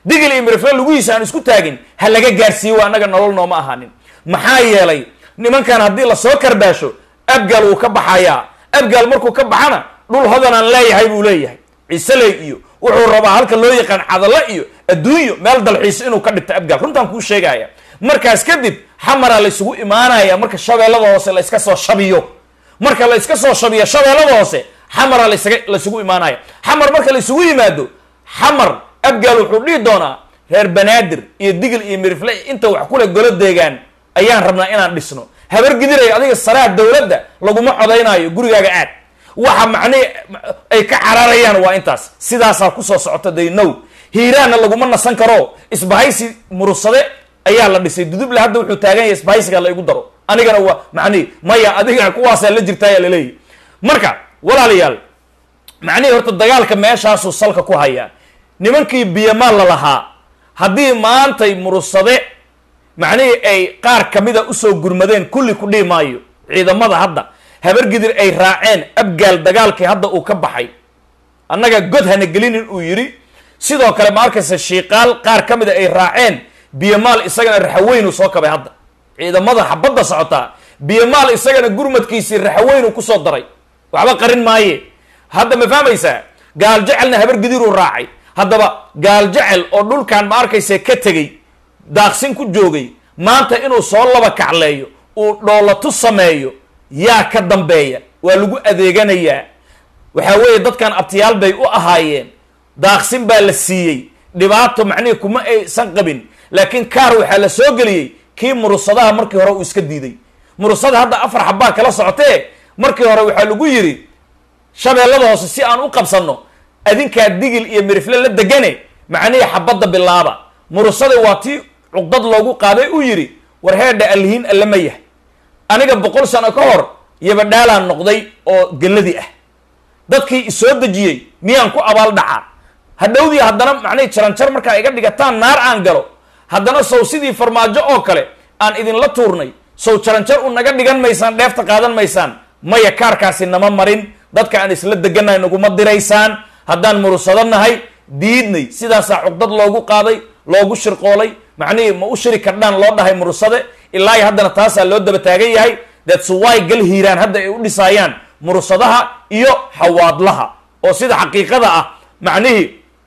digil iyo mirifle lugihiisa aan isku taagin ha laga gaarsiiyo waa annaga nolol nooma ahaanin maxaa yeelay nimankan haddii lasoo karbaasho abgaal wuu ka baxayaa abgaal markuu ka baxana dhul hodanaan leeyahay buu leeyahay ciiseley iyo wuxuu rabaa halka loo yaqaan cadalo iyo adduunyo meel dalxiiso inuu ka dhigto abgaal runtaan kuu sheegaya markaas kadib xamaraa la isugu imaanaya marka shabeellada hoose la iska soo shabiyo marka la iska soo shabiyo shabeellada hoose xamaraa lasaga la isugu imaanaya xamar marka la isugu yimaado xamar abgaal wuxuu dhihi doonaa reer banaadir iyo digil iyo mirifle inta wax kule golo deegaan ayaan rabnaa inaan dhisno habar gidiray adiga saraa dowladda laguma codaynaayo gurigaaga aad waxa macnii ay ka cararayaan waa intaas sidaasaa kusoo socota daynow hiiraanna laguma nasan karo isbahaysi murusade ayaa la dhisay duduble hadda wuxuu taagan yahay isbahaysiga la igu daro anigana waa macnii maya adiga kuwaasaa la jirtaayaa laleeyahy marka walaalayaal macnihii horta dagaalka meeshaasuu salka ku hayaa nimankii biyamaal la lahaa haddii maantay murusade macnihii ay qaar kamida usoo gurmadeen kulli ku dhihi maayo ciidamada hadda habargidir ay raaceen abgaal dagaalkii hadda uu ka baxay annaga god hana gelinin uu yidhi sidoo kale ma arkaysa shiiqaal qaar ka mida ay raaceen biyamaal isagana raxaweynuu soo kabay hadda ciidamada xabadda socotaa biyamaal isagana gurmadkiisii raxaweynuu kusoo daray waxba qarin maaye hadda ma fahmaysaa gaal jecelna habargidiruu raacay haddaba gaal jecel oo dhulkan ma arkaysa ka tegey daaqsin ku joogay maanta inuu soo laba kacleeyo uu dhoolatu sameeyo yaa ka dambeeya waa lagu adeeganayaa waxaa weeye dadkan abtiyaal bay u ahaayeen daaqsin baa la siiyey dhibaato macnihi kuma aysan qabin laakiin kaar waxaa la soo geliyey kii murusadaha markii hore uu iska diiday murusada hadda afar xabbaa kala socotee markii hore waxaa lagu yidhi shabeellada hoose si aan u qabsanno adinkaa digil iyo mirifle la degane macnihii xabadda bilaaba murusada waa tii cuqdad loogu qaaday uu yidhi war heedha allihiin allama yahay aniga boqol sano ka hor yabadhaalaan noqday oo gelladii ah dadkii isoo dejiyey miyaan ku abaal dhacaa hadhowdii haddana macnihi jaranjar markaa iga dhigataan naar aan galo haddana sow sidii farmaajo oo kale aan idinla tuurnay sow jaranjar u naga dhigan maysaan dheefta qaadan maysaan maya kaarkaasi nama marin dadka aan isla degannahay naguma diraysaan haddaan murusado nahay diidnay sidaasaa cuqdad loogu qaaday loogu shirqoolay macnihii ma u shiri kardhaan loo dhahay murusade ilaa iyo haddana taasaa loo daba taagan yahay dadsuwaay gal hiiraan hadda ay u dhisaayaan murusadaha iyo xawaadlaha oo sida xaqiiqada ah macnihii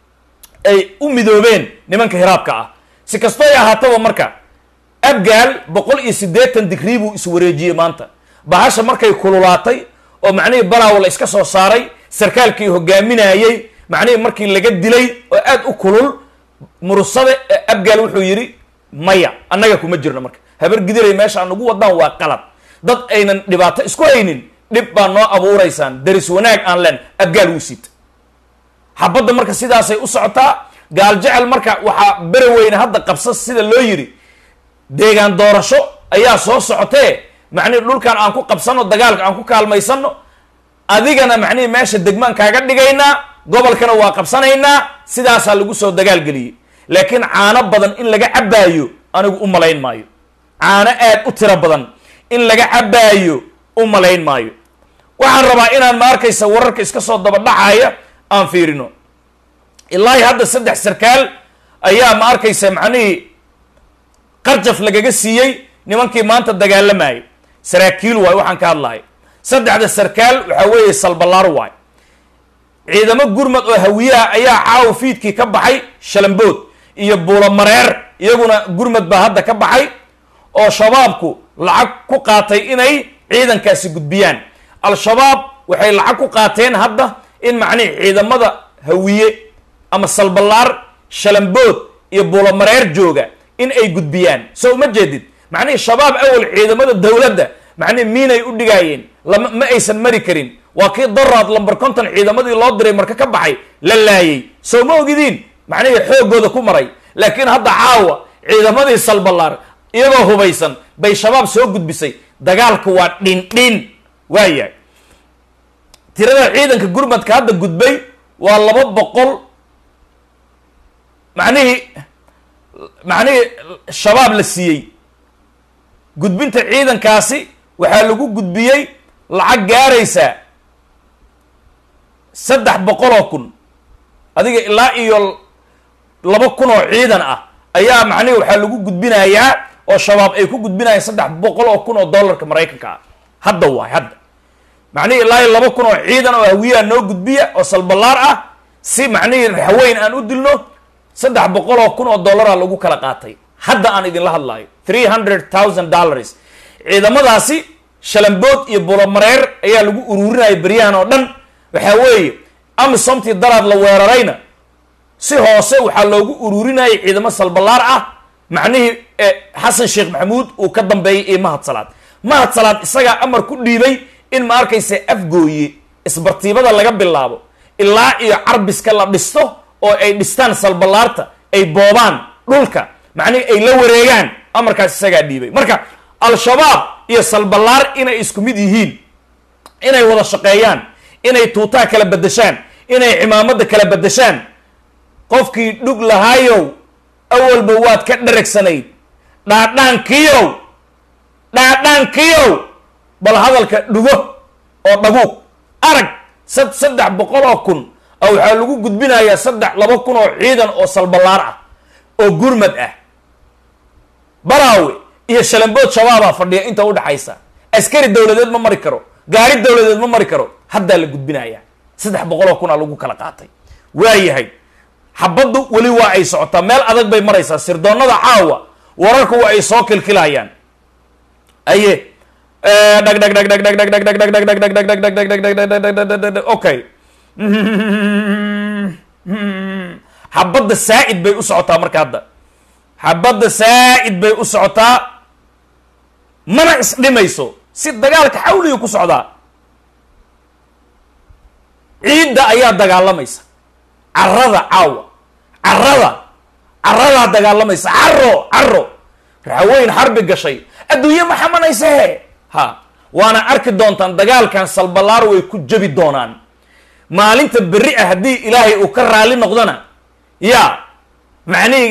ay u midoobeen nimanka hiraabka ah si kastoo ay ahaataba marka abgaal boqol iyo siddeetan digrii buu iswareejiyey maanta bahasha markay kululaatay oo macnihii balaawo la iska soo saaray sarkaalkii hogaaminayey macnihii markii laga dilay oo aad u kulul murusade abgaal wuxuu yidhi maya annaga kuma jirno marka habar gidiray meesha aan ugu wadaan waa qalad dad aynan dhibaato isku haynin dhib baa noo abuuraysaan daris wanaag aan len abgaal wuu siita xabadda marka sidaasay u socotaa gaal jecel marka waxaa bere weyne hadda qabsa sida loo yidhi deegaan doorasho ayaa soo socotee macnihi dhulkan aan ku qabsanno dagaalka aan ku kaalmaysanno adigana macnihi meesha degmaan kaaga dhigaynaa gobolkana waa qabsanaynaa sidaasaa lagu soo dagaalgeliyey laakiin caano badan in laga cabbaayo anigu u malayn maayo caano aad u tiro badan in laga cabbaayo u malayn maayo waxaan rabaa inaan ma arkaysa wararka iska soo dabadhacaya aan fiirino ilaahi hadda saddex sarkaal ayaa ma arkaysa macnihii qarjaf lagaga siiyey nimankii maanta dagaalamayay saraakiil waay waxaan ka hadlahay saddexda sarkaal waxaa weeye salbalaar waay ciidamo gurmad oo hawiyaha ayaa caawa fiidkii ka baxay shalambood iyo buulo mareer iyaguna gurmad baa hadda ka baxay oo shabaabku lacag ku qaatay inay ciidankaasi gudbiyaan al-shabaab waxay lacag ku qaateen hadda in macnihi ciidamada hawiye ama salbalaar shalambood iyo buulo mareer jooga in ay gudbiyaan so uma jeedid macnihi shabaab awal ciidamada dowladda macnihi miinay u dhigaayeen lama ma aysan mari karin waa kii daraad lamber konton ciidamadii loo diray marka ka baxay la laayay soo ma ogidiin macnihii xooggooda ku maray laakiin hadda caawa ciidamadii salbalaar iyagoo hubaysan bay shabaab soo gudbisay dagaalku waa dhindhin waayahay tirada ciidanka gurmadka hadda gudbay waa laba boqol macnihii macnihii shabaab la siiyey gudbinta ciidankaasi waxaa lagu gudbiyey lacag gaaraysaa saddex boqol oo kun adiga ilaa iyo laba kun oo ciidan ah ayaa macnihi waxaa lagu gudbinayaa oo shabaab ay ku gudbinayaan saddex boqol oo kun oo dollarka maraykanka ah hadda waay hadda macnihi ilaa iyo laba kun oo ciidan oo hawiyaa noo gudbiya oo salbalaar ah si macnihii haweyn aan u dilno saddex boqol oo kun oo dollara lagu kala qaatay hadda aan idinla hadlaayo three hundred thousand dollars ciidamadaasi shalambood iyo bulomareer ayaa lagu ururinaya beryahan oo dhan waxaa weeye amisomtii daraad la weerarayna si hoose waxaa loogu ururinayay ciidamo salbalaar ah macnihii xasan sheekh maxamuud uu ka dambeeyay iyo mahad salaad mahad salaad isagaa amar ku dhiibay in ma arkaysa afgooye isbartiibada laga bilaabo ilaa iyo carbiska la dhisto oo ay dhistaan salbalaarta ay boobaan dhulka macnihi ay la wareegaan amarkaas isagaa dhiibay marka al-shabaab iyo salbalaar inay isku mid yihiin inay wada shaqeeyaan inay tuutaha kala bedeshaan inay cimaamada kala bedeshaan qofkii dhug lahaayow awalba waad ka dharagsanayd dhaadhaankiyow dhaadhaankiyow bal hadalka dhugo oo dhaguug arag sad saddex boqol oo kun oo waxaa lagu gudbinayaa saddex laba kun oo ciidan oo salbalaar ah oo gurmad ah baraawe iyo shalambood shabaabaa fadhiya inta udhaxaysa askari dowladeed ma mari karo gaari dowladeed ma mari karo haddaa la gudbinayaa saddex boqol oo kun a lagu kala qaatay waayahay xabaddu weli waa ay socotaa meel adag bay maraysaa sirdoonada caawa wararku waa ay soo kilkilayaan aye dhag dhag dhag dhag dhag dhag dhag dhag dhag dhag dhag dhag dhag dhag dhag dhag dhag dhag dhag okay xabadda saa'id bay u socotaa marka hadda xabadda saa'id bay u socotaa mana isdhimayso si dagaalka xawliga ku socdaa ciidda ayaa dagaalamaysa carrada caawa carrada carradaa dagaalamaysa carro carro raxweyn xarbi gashay adduunye ma xamanaysa he ha waana arki doontaan dagaalkan salbalaar way ku jabi doonaan maalinta berri ah haddii ilaahay uu ka raali noqdona ya macnihii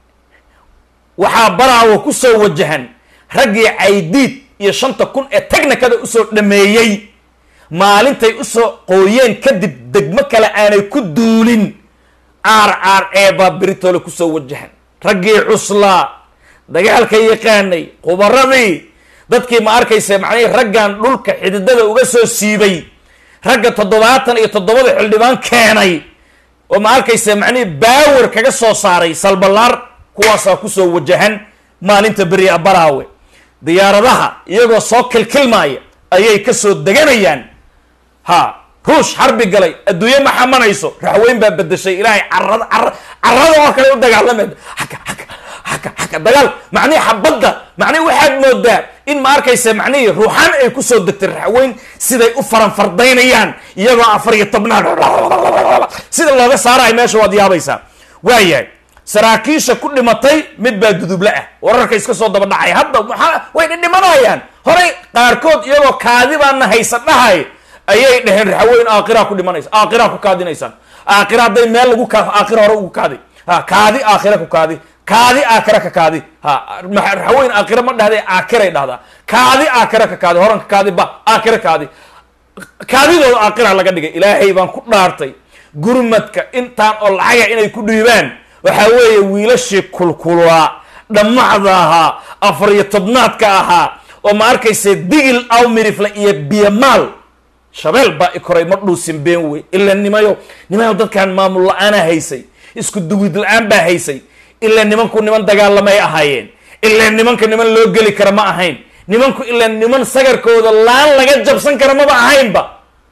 waxaa baraawo ku soo wajahan raggii caydiid iyo shanta kun ee technikada usoo dhameeyey maalintay usoo qooyeen kadib degmo kale aanay ku duulin caar caar eebaa beritoole kusoo wajahan raggii cuslaa dagaalka yaqaanay khubaradii dadkii ma arkaysa macnihii raggan dhulka xididada uga soo siibay ragga toddobaatan iyo toddobada xildhibaan keenay oo ma arkaysa macnihii baawer kaga soo saaray salbalaar kuwaasaa kusoo wajahan maalinta beri a baraawe diyaaradaha iyagoo soo kilkilmaaya ayay kasoo deganayaan ha ruush xarbi galay adduunye ma xamanayso raxweyn baa bedeshay ilaahay carada carra carrada oo kale u dagaalameed haka haka haka haka dagaal macnihi xabadda macnihi waxaad moodaa in ma arkaysa macnihii ruuxaan ay kusoo degtay raxweyn siday u faranfardaynayaan iyagoo afar iyo tobnaad sida looga saarayo meesha waad yaabaysaa waayahay saraakiisha ku dhimatay mid baa duduble ah wararka iska soo daba dhacay hadda maxaa way dhidhimanayaan horey qaarkood iyagoo kaadi baana haysa dhahay ayay dhaheen raxweyn aakhira ku dhimanaysa aakhira ku kaadinaysaan aakhira hadday meel lagu kaa aakhira hore ugu kaadi ha kaadi aakhira ku kaadi kaadi aakhira ka kaadi ha raxweyn aakhira ma dhahday aakiray dhahdaa kaadi aakhira ka kaadi horanka kaadi ba aakhira kaadi kaadidooda aakhira laga dhigay ilaahay baan ku dhaartay gurmadka intaan oo lacaga inay ku dhiibaan waxaa weeye wiilashii kulkulaa dhammacda ahaa afar iyo tobnaadka ahaa oo ma arkaysa digil aw mirifle iyo biyamaal shabeel baa i koray ma dhuusin been wey ila nimayo nimayo dadkan maamul la-aanaa haysay isku duwid la-aan baa haysay ilaa nimanku niman dagaalamay ahaayeen ilaa nimanka niman loo geli kara ma ahayn nimanku ilaa niman sagarkooda laan laga jabsan kara maba ahaynba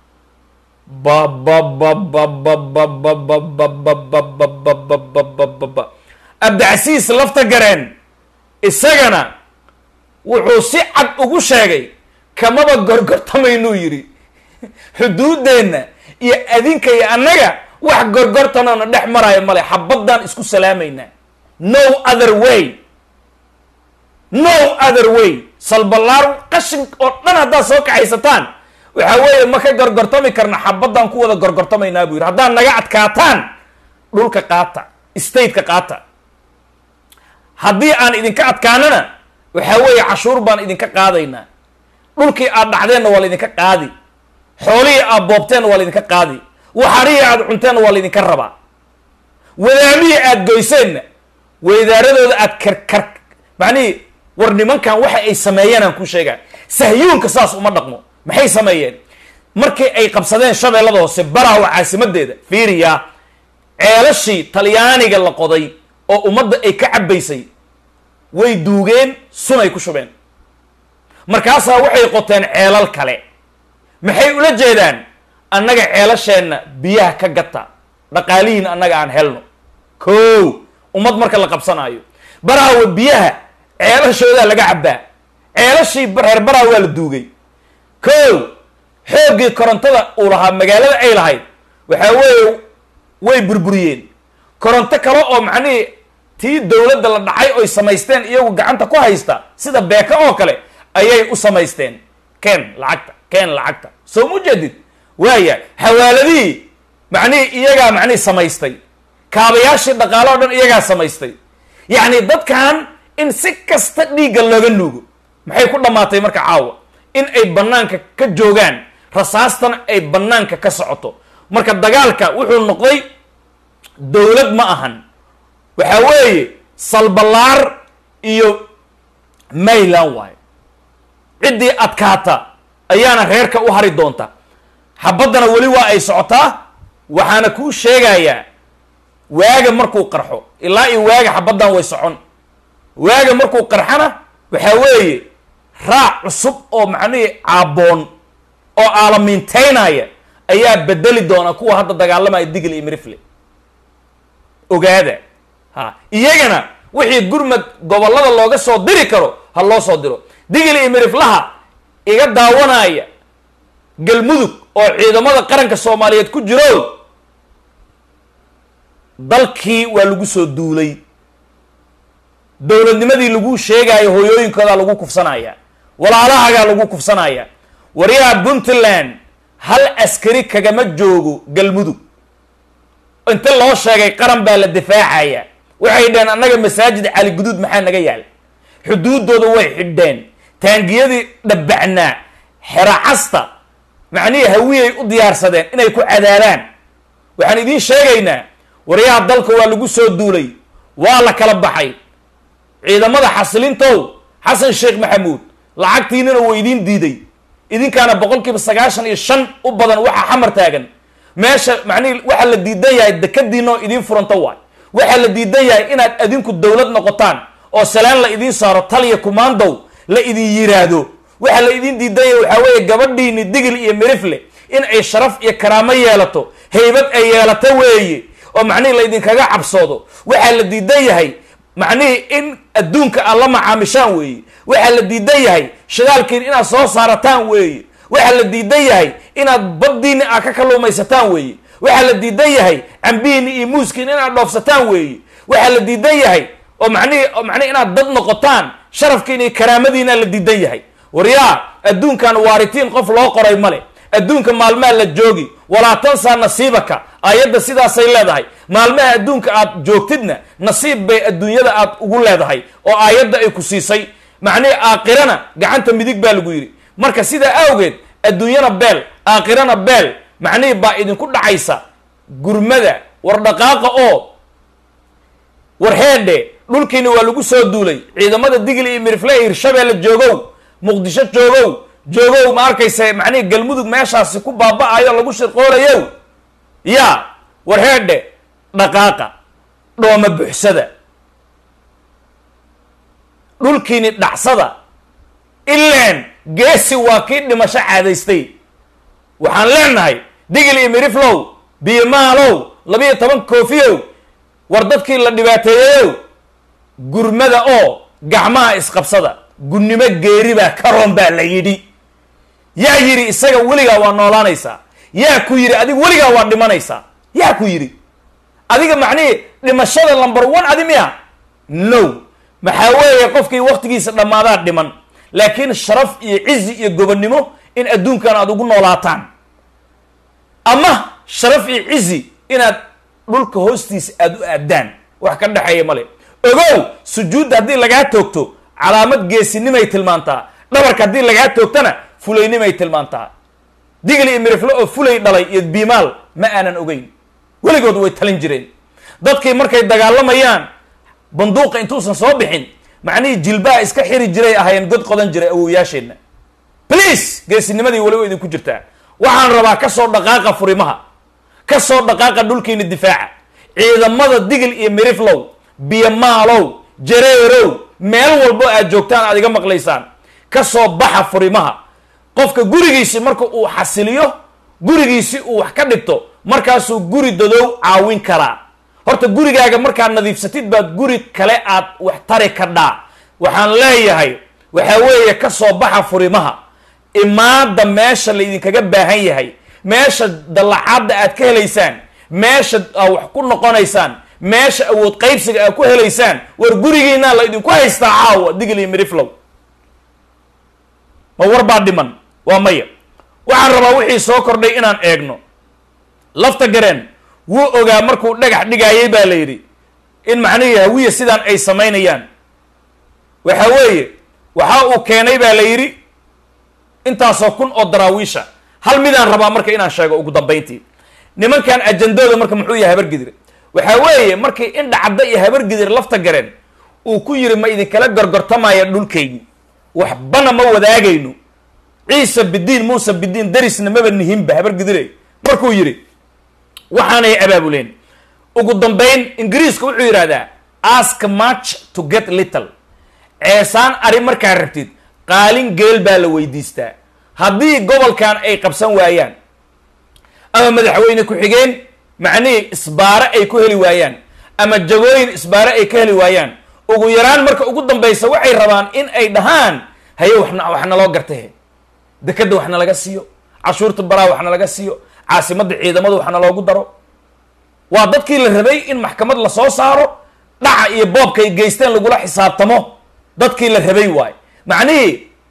abdicasiis lafta gareen isagana wuxuu si cad ugu sheegay kamaba gorgortamaynuu yidhi xuduuddeenna iyo adinka iyo annaga wax gorgortanona dhex maraayo male xabaddaan isku salaamaynaa no other way no other way salbalaar qashin oo dhan haddaad soo kaxaysataan waxaa weeye ma ka gorgortami karna xabaddaan ku wada gorgortamaynaa buu yidhi haddaad naga adkaataan dhulka qaata stateka qaata haddii aan idinka adkaanana waxaa weeye cashuur baan idinka qaadaynaa dhulkii aad dhacdeenna waa laydinka qaadi xoolihii aad boobteenna waa laydinka qaadi waxarihii aad cunteenna waa laydinka rabaa wadaamihii aad goyseenna weydaaradooda aad karkar macnihii war nimankan waxa ay sameeyeen aan ku sheegaa sahyuunka saas uma dhaqmo maxay sameeyeen markii ay qabsadeen shabeellada hoose baraawa caasimadeeda fiiriya ceelashii talyaaniga la qoday oo ummadda ay ka cabbaysay way duugeen sunay ku shubeen markaasaa waxay qoteen ceelal kale maxay ula jeedaan annaga ceelasheenna biyaha ka gata dhaqaalihiin annaga aan helno kow ummad marka la qabsanaayo baraawa biyaha ceelashoodaa laga cabbaa ceelashii reer baraawa waa la duugay kow xooggii korontada uu lahaa magaalada ay lahayd waxaa weeye way burburiyeen koronto kale oo macnihii tii dowladda la dhacay oy samaysteen iyagu gacanta ku haysta sida beeka oo kale ayay u samaysteen keen lacagta keen lacagta soo mu jeedid waaya xawaaladihii macnihii iyagaa macnihii samaystay kaabayaashii dhaqaale o dhan iyagaa samaystay yacni dadkan in si kasta dhiigga looga nuugo maxay ku dhammaatay marka caawa in ay bannaanka ka joogaan rasaastana ay bannaanka ka socoto marka dagaalka wuxuu noqday dowlad ma ahan waxaa weeye salbalaar iyo mayland waayo ciddii adkaata ayaana reerka u hari doonta xabaddana weli waa ay socotaa waxaana kuu sheegayaa waaga markuu qarxo ilaa iyo waaga xabaddan way socon waaga markuu qarxana waxaa weeye raac cusub oo macnihii caabboon oo aalamiintaynaya ayaa bedeli doona kuwa hadda dagaalamaya digil iyo mirifle ogaada ha iyagana wixii gurmad gobollada looga soo diri karo ha loo soo diro digil iyo miriflaha iga daawanaya galmudug oo ciidamada qaranka soomaaliyeed ku jiro dalkii waa lagu soo duulay dowladnimadii lagu sheegaayo hooyooyinkoodaa lagu kufsanaya walaalahagaa lagu kufsanaya waryaha puntland hal askari kagama joogo galmudug inta loo sheegay qaran baa la difaacaya waxay dhaheen annaga masaajid cali guduud maxaa naga yaal xuduuddooda way xidheen taangiyadii dhabbacnaa xeracasta macnihii hawiyay u diyaarsadeen inay ku cadaadaan waxaan idiin sheegaynaa waryaha dalka waa lagu soo duulay waa la kala baxay ciidamada xasilintow xasan sheekh maxamuud lacagtiinina wuu idiin diiday idinkaana boqol kiiba sagaashan iyo shan u badan waxaa xamar taagan meesha macnihi waxaa la diidan yahay dekadiinoo idiin furanto waay waxaa la diidan yahay inaad adinku dowlad noqotaan oo salaan la idiin saaro taliya kumaandow la idin yiraahdo waxaa la idiin diidan yahay waxaa weeye gabadhiini digil iyo mirifle in ay sharaf iyo karaamo yeelato haybad ay yeelato weeye oo macnihii la idinkaga cabsoodo waxaa la diidan yahay macnihii in adduunka aad la macaamishaan weeye waxaa la diidan yahay shidaalkiin inaad soo saarataan weeye waxaa la diidan yahay inaad baddiini aad ka kalluumaysataan weeye waxaa la diidan yahay cambihiini iyo muuskiin inaad dhoofsataan weeye waxaa la diidan yahay oo macnihii oo macnihi inaad dad noqotaan sharafkiin iyo karaamadiina la diidan yahay waryaa adduunkan waaritiin qof loo qoray male adduunka maalmaha la joogi walaa tansaa nasiibaka aayadda sidaasay leedahay maalmaha adduunka aad joogtidna nasiib bay adduunyada aad ugu leedahay oo aayadda ay ku siisay macnihii aakhirana gacanta midig baa lagu yidhi marka sidaa awgeed adduunyana beel aakhirana beel macnihii baa idinku dhacaysa gurmada war dhaqaaqa oo war heedhe dhulkiina waa lagu soo duulay ciidamada digli iyo mirifle hirshabeelle joogow muqdisho joogow joogow ma arkaysa macnihii galmudug meeshaasi ku baaba-ayo lagu shirqoolayow yaa war heedhe dhaqaaqa dhooma buxsada dhulkiini dhacsada ileen geesi waa kii dhimasho caadaystay waxaan leenahay digil iyo miriflow biyomaalow labiyo toban koofiyow war dadkii la dhibaateeyeyow gurmada oo gacmaha isqabsada gunnimo geeri baa karoon baa la yidhi yaa yidhi isaga weligaa waa noolaanaysaa yaa ku yidhi adiga weligaa waa dhimanaysaa yaa ku yidhi adiga macnihii dhimashada number one adi miya no maxaa weeye qofkii waktigiisa dhammaadaa dhiman laakiin sharaf iyo cizi iyo gobonnimo in adduunkan aad ugu noolaataan ama sharaf iyo cizi inaad dhulka hoostiisa aada u aadaan wax ka dhexeeya male ogow sujuudda haddii lagaa toogto calaamad geesinimay tilmaantaa dhabarka haddii lagaa toogtana fulaynimay tilmaantaa digli iyo mirifle oo fulay dhalay iyo biimaal ma aanan ogeyn weligood way talin jireen dadkii markay dagaalamayaan banduuqa intuusan soo bixin macnihii jilbaha iska xiri jiray ahayn god qodan jiray awowyaasheenna. please geesinimadii wali way idinku jirtaa. waxaan rabaa ka soo dhaqaaqa furimaha, ka soo dhaqaaqa dhulkiina difaaca. ciidamada digil iyo miriflow, biyamaalow, jareerow, meel walbo aad joogtaan aad iga maqlaysaan, ka soo baxa furimaha. qofka gurigiisi marka uu xasiliyo, gurigiisi uu wax ka dhigto, markaasuu guri dadow caawin karaa. horta gurigaaga markaad nadiifsatid baad guri kale aad wax tari kadhaa. waxaan leeyahay waxaa weeye ka soo baxa furimaha, imaada meesha laydinkaga baahan yahay, meesha dallacadda aad ka helaysaan, meesha aad wax ku noqonaysaan, meesha awood qaybsiga aad ku helaysaan. war gurigiina la idinku haystaa caawa digil iyo miriflow. ma war baa dhiman? waa maya. waxaan rabaa wixii soo kordhay inaan eegno. lafta gareen wuu ogaa markuu dhagax dhigaayay baa la yidhi in macnihii hawiya sidaan ay samaynayaan. waxa weeye waxa uu keenay baa la yidhi intaasoo kun oo daraawiisha. hal midaan rabaa marka inaan sheego ugu dambayntii. nimankan ajandooda marka muxuu yahay habargidir? waxaa weeye markii indha cadda iyo habargidir lafta gareen uu ku yidhi ma idinkala gorgortamaya dhulkaygi, waxbana ma wadaagayno, ciise bidiin muuse bidiin darisna maba nihinba habargidire markuu yidhi waxaanay abaabuleen. ugu dambayn ingiriiska wuxuu yidhahdaa ask much to get little. ceesaan ari markaa rabtid qaalin geel baa la weydiistaa. haddii gobolkan ay qabsan waayaan ama madaxweyne ku-xigeen macnihii isbaare ay ku heli waayaan ama jagooyin isbaare ay ka heli waayaan, ugu yaraan marka ugu dambaysa waxay rabaan in ay dhahaan haye waxna waxna loo gartay, dekada waxna laga siiyo, cashuurta baraa waxna laga siiyo, caasimadda ciidamada waxna loogu daro. waa dadkii la rabay in maxkamad la soo saaro, dhaca iyo boobkay geysteen lagula xisaabtamo. dadkii la rabay waay. macnihii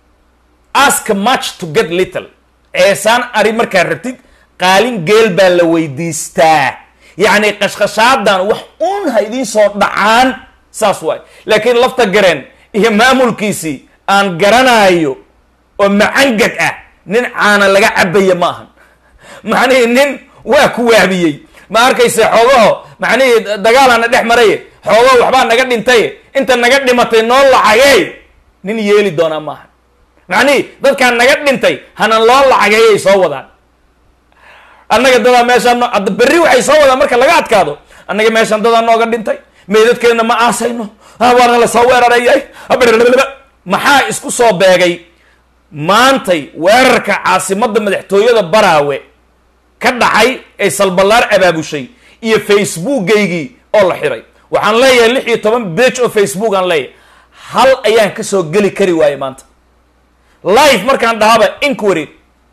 ask much to get little. ceesaan ari markaa rabtid qaalin geel baa la weydiistaa. yacni qashqashaadan wax uun ha idiin soo dhacaan, saas waay. laakiin lafta gareen iyo maamulkiisii aan garanaayo oo macangad ah, nin caana laga cabaya ma ahan. macnihii nin waa ku waabiyey ma arkayse xoogaho macnihii dagaalaana dhex maraye, xoogaho waxbaa naga dhintaye, inta naga dhimatay noo lacagey, nin yeeli doonaa ma ahan. macnihii dadkaan naga dhintay hana loo lacageeyay soo wadaan. annaga dadaa meeshaan adda berri waxay soo wadaan marka laga adkaado, annaga meeshaan dadaa nooga dhintay, meydadkeena ma aasayno, waana la soo weerarayay. maxaa isku soo beegay maantay weerarka caasimadda madaxtooyada baraawe ka dhacay ee salballaar abaabushay iyo facebookaygii oo la xiray? waxaan leeyahay lix iyo toban bage oo facebook aan leeyahay, hal ayaan ka soo geli kari waaye maanta live markaan dhahaba inquiry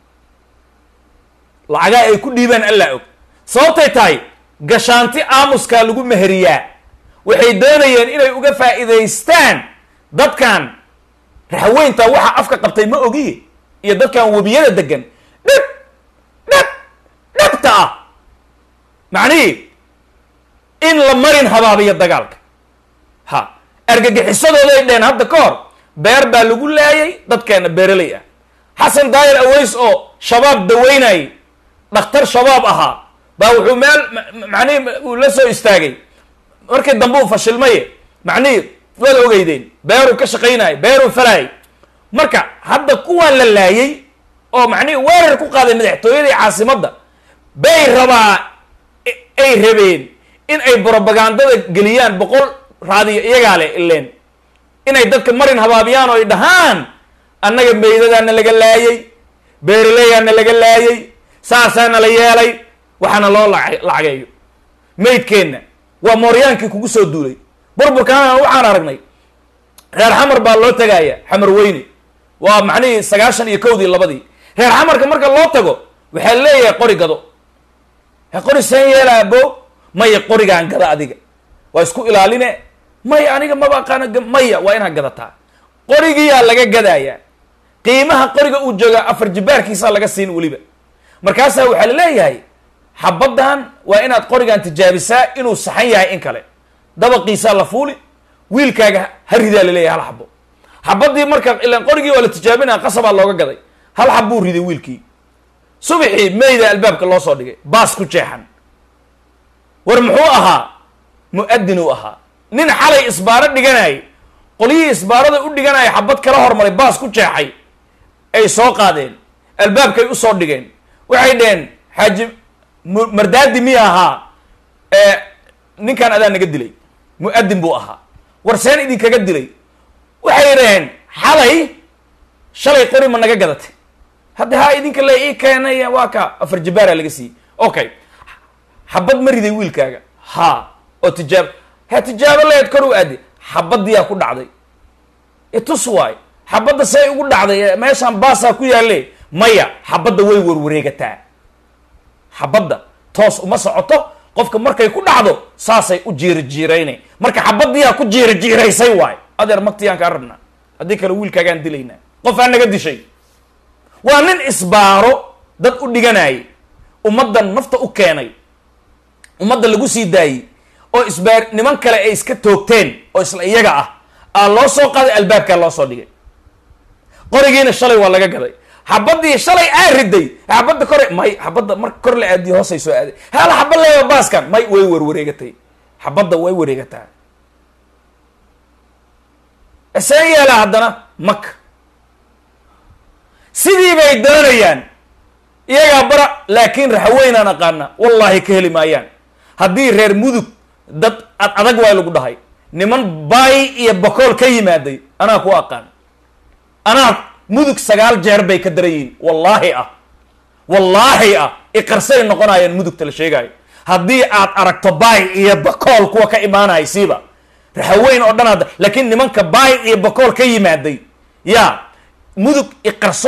lacagaa ay ku dhiibaan allaa og. sababtay tahay gashaanti aamuskaa lagu meheriyaa. waxay doonayeen inay uga faa'iidaystaan dadkan raxweynta waxa afka qabtay ma ogiye, iyo dadkan webiyada degan dhib dhib dhibta ah. macnihii in la marin habaabiyo dagaalka. ha argagixisadooday dheen hadda ka hor beer baa lagu laayay dadkeena beeraley ah. xasan daayir aways oo shabaab daweynayay, dhakhtar shabaab ahaa, baa wuxuu meel macnihii uu la soo istaagay. markii dambe uu fashilmaye macnihii waad ogeydeen, beeruu ka shaqaynayay, beeruu falaayay. marka hadda kuwaan la laayay oo macnihii weerar ku qaaday madaxtooyada iyo caasimadda bay rabaa ay rabeen in ay brobagandada geliyaan. boqol raadiyo iyagaa leh ileen inay dadka marin habaabiyaan oo ay dhahaan annaga meydadaana laga laayay, beeraleyaana laga laayay, saasaana la yeelay, waxaana loo lacageeyo. meydkeenna waa mooryaankii kugu soo duulay. burburkaana waxaan aragnay reer xamar baa loo tagaaya, xamar weyne waa macnihii sagaashan iyo kowdii labadii. reer xamarka marka loo tago waxaa leeyahay qori gado. qori seen yeela abo maya, qorigaan gada adiga waa isku ilaaline. maya aniga maba aqaana, maya waa inaad gadataa. qorigiyaa laga gadayaa, qiimaha qoriga uu joogaa afar jibaarkiisaa laga siin weliba. markaasaa waxaa la leeyahay xabaddan waa inaad qorigan tijaabisaa inuu saxan yahay in kale. dabaqiisaa la fuuli, wiilkaaga haridaa laleeyahay hal xabo. xabadii marka ilaan qorigii waa la tijaabinaa, qasabaa looga gaday, hal xab buu riday wiilkii. subaxii meyda albaabka loo soo dhigay, baas ku jeexan. war muxuu ahaa mu'adin uu ahaa nin xalay isbaaro dhiganayay qolyihii isbaarada u dhiganaya xabad kala hormaray baas ku jeexay ay soo qaadeen albaabkay u soo dhigeen waxay dheheen xaaji mardaadi miya ahaa ee ninkan adaa naga dilay mu'adin buu ahaa warseen idinkaga dilay waxay dhaheen xalay shalay qori ma naga gadatay hadda haa idinka le ii keenay waa ka afar jibaaraa laga siiyey okay xabad ma riday wiilkaaga ha oo tijaab ha tijaabo leed kor u aadi xabadiyaa ku dhacday itus waay xabadda say ugu dhacday meeshaan baasaa ku yaalle maya xabadda way warwareegataa xabadda toos uma socoto qofka markay ku dhacdo saasay u jiirajiirayna marka xabadiyaa ku jiirajiiraysay waay adeer magtiyaan kaa rabnaa haddii kale wiilkaagaan dilaynaa qof aa naga dishay waa nin isbaaro dad u dhiganayay ummaddan nafta u keenay ummadda lagu sii daayey oo isbaar niman kale ay iska toogteen oo isla iyaga ah aa loo soo qaaday albaabkaa loo soo dhigay qorigiina shalay waa laga gaday xabadii shalay aa riday xabadda kore may xabadda marka kor la aadiyo hoosay soo aaday hal xabad leeyo baaskan may way warwareegatay xabadda way wareegataa isee yeela haddana maka sidii bay doonayaan iyagaa bara laakiin raxaweynaan aqaana wallaahi ka heli maayaan haddii reer mudug dad ad adag waa lagu dhahay niman baay iyo bakool ka yimaaday anaa ku aqaan anaa mudug sagaal jeer bay ka daran yihiin wallaahi ah wallaahi ah iqarsay noqonayaan mudugta la sheegaayo haddii aad aragto baay iyo bakool kuwa ka imaanaya siiba raxaweyn oo dhan hadda laakiin nimanka baay iyo bakool ka yimaaday yaa mudug iqarso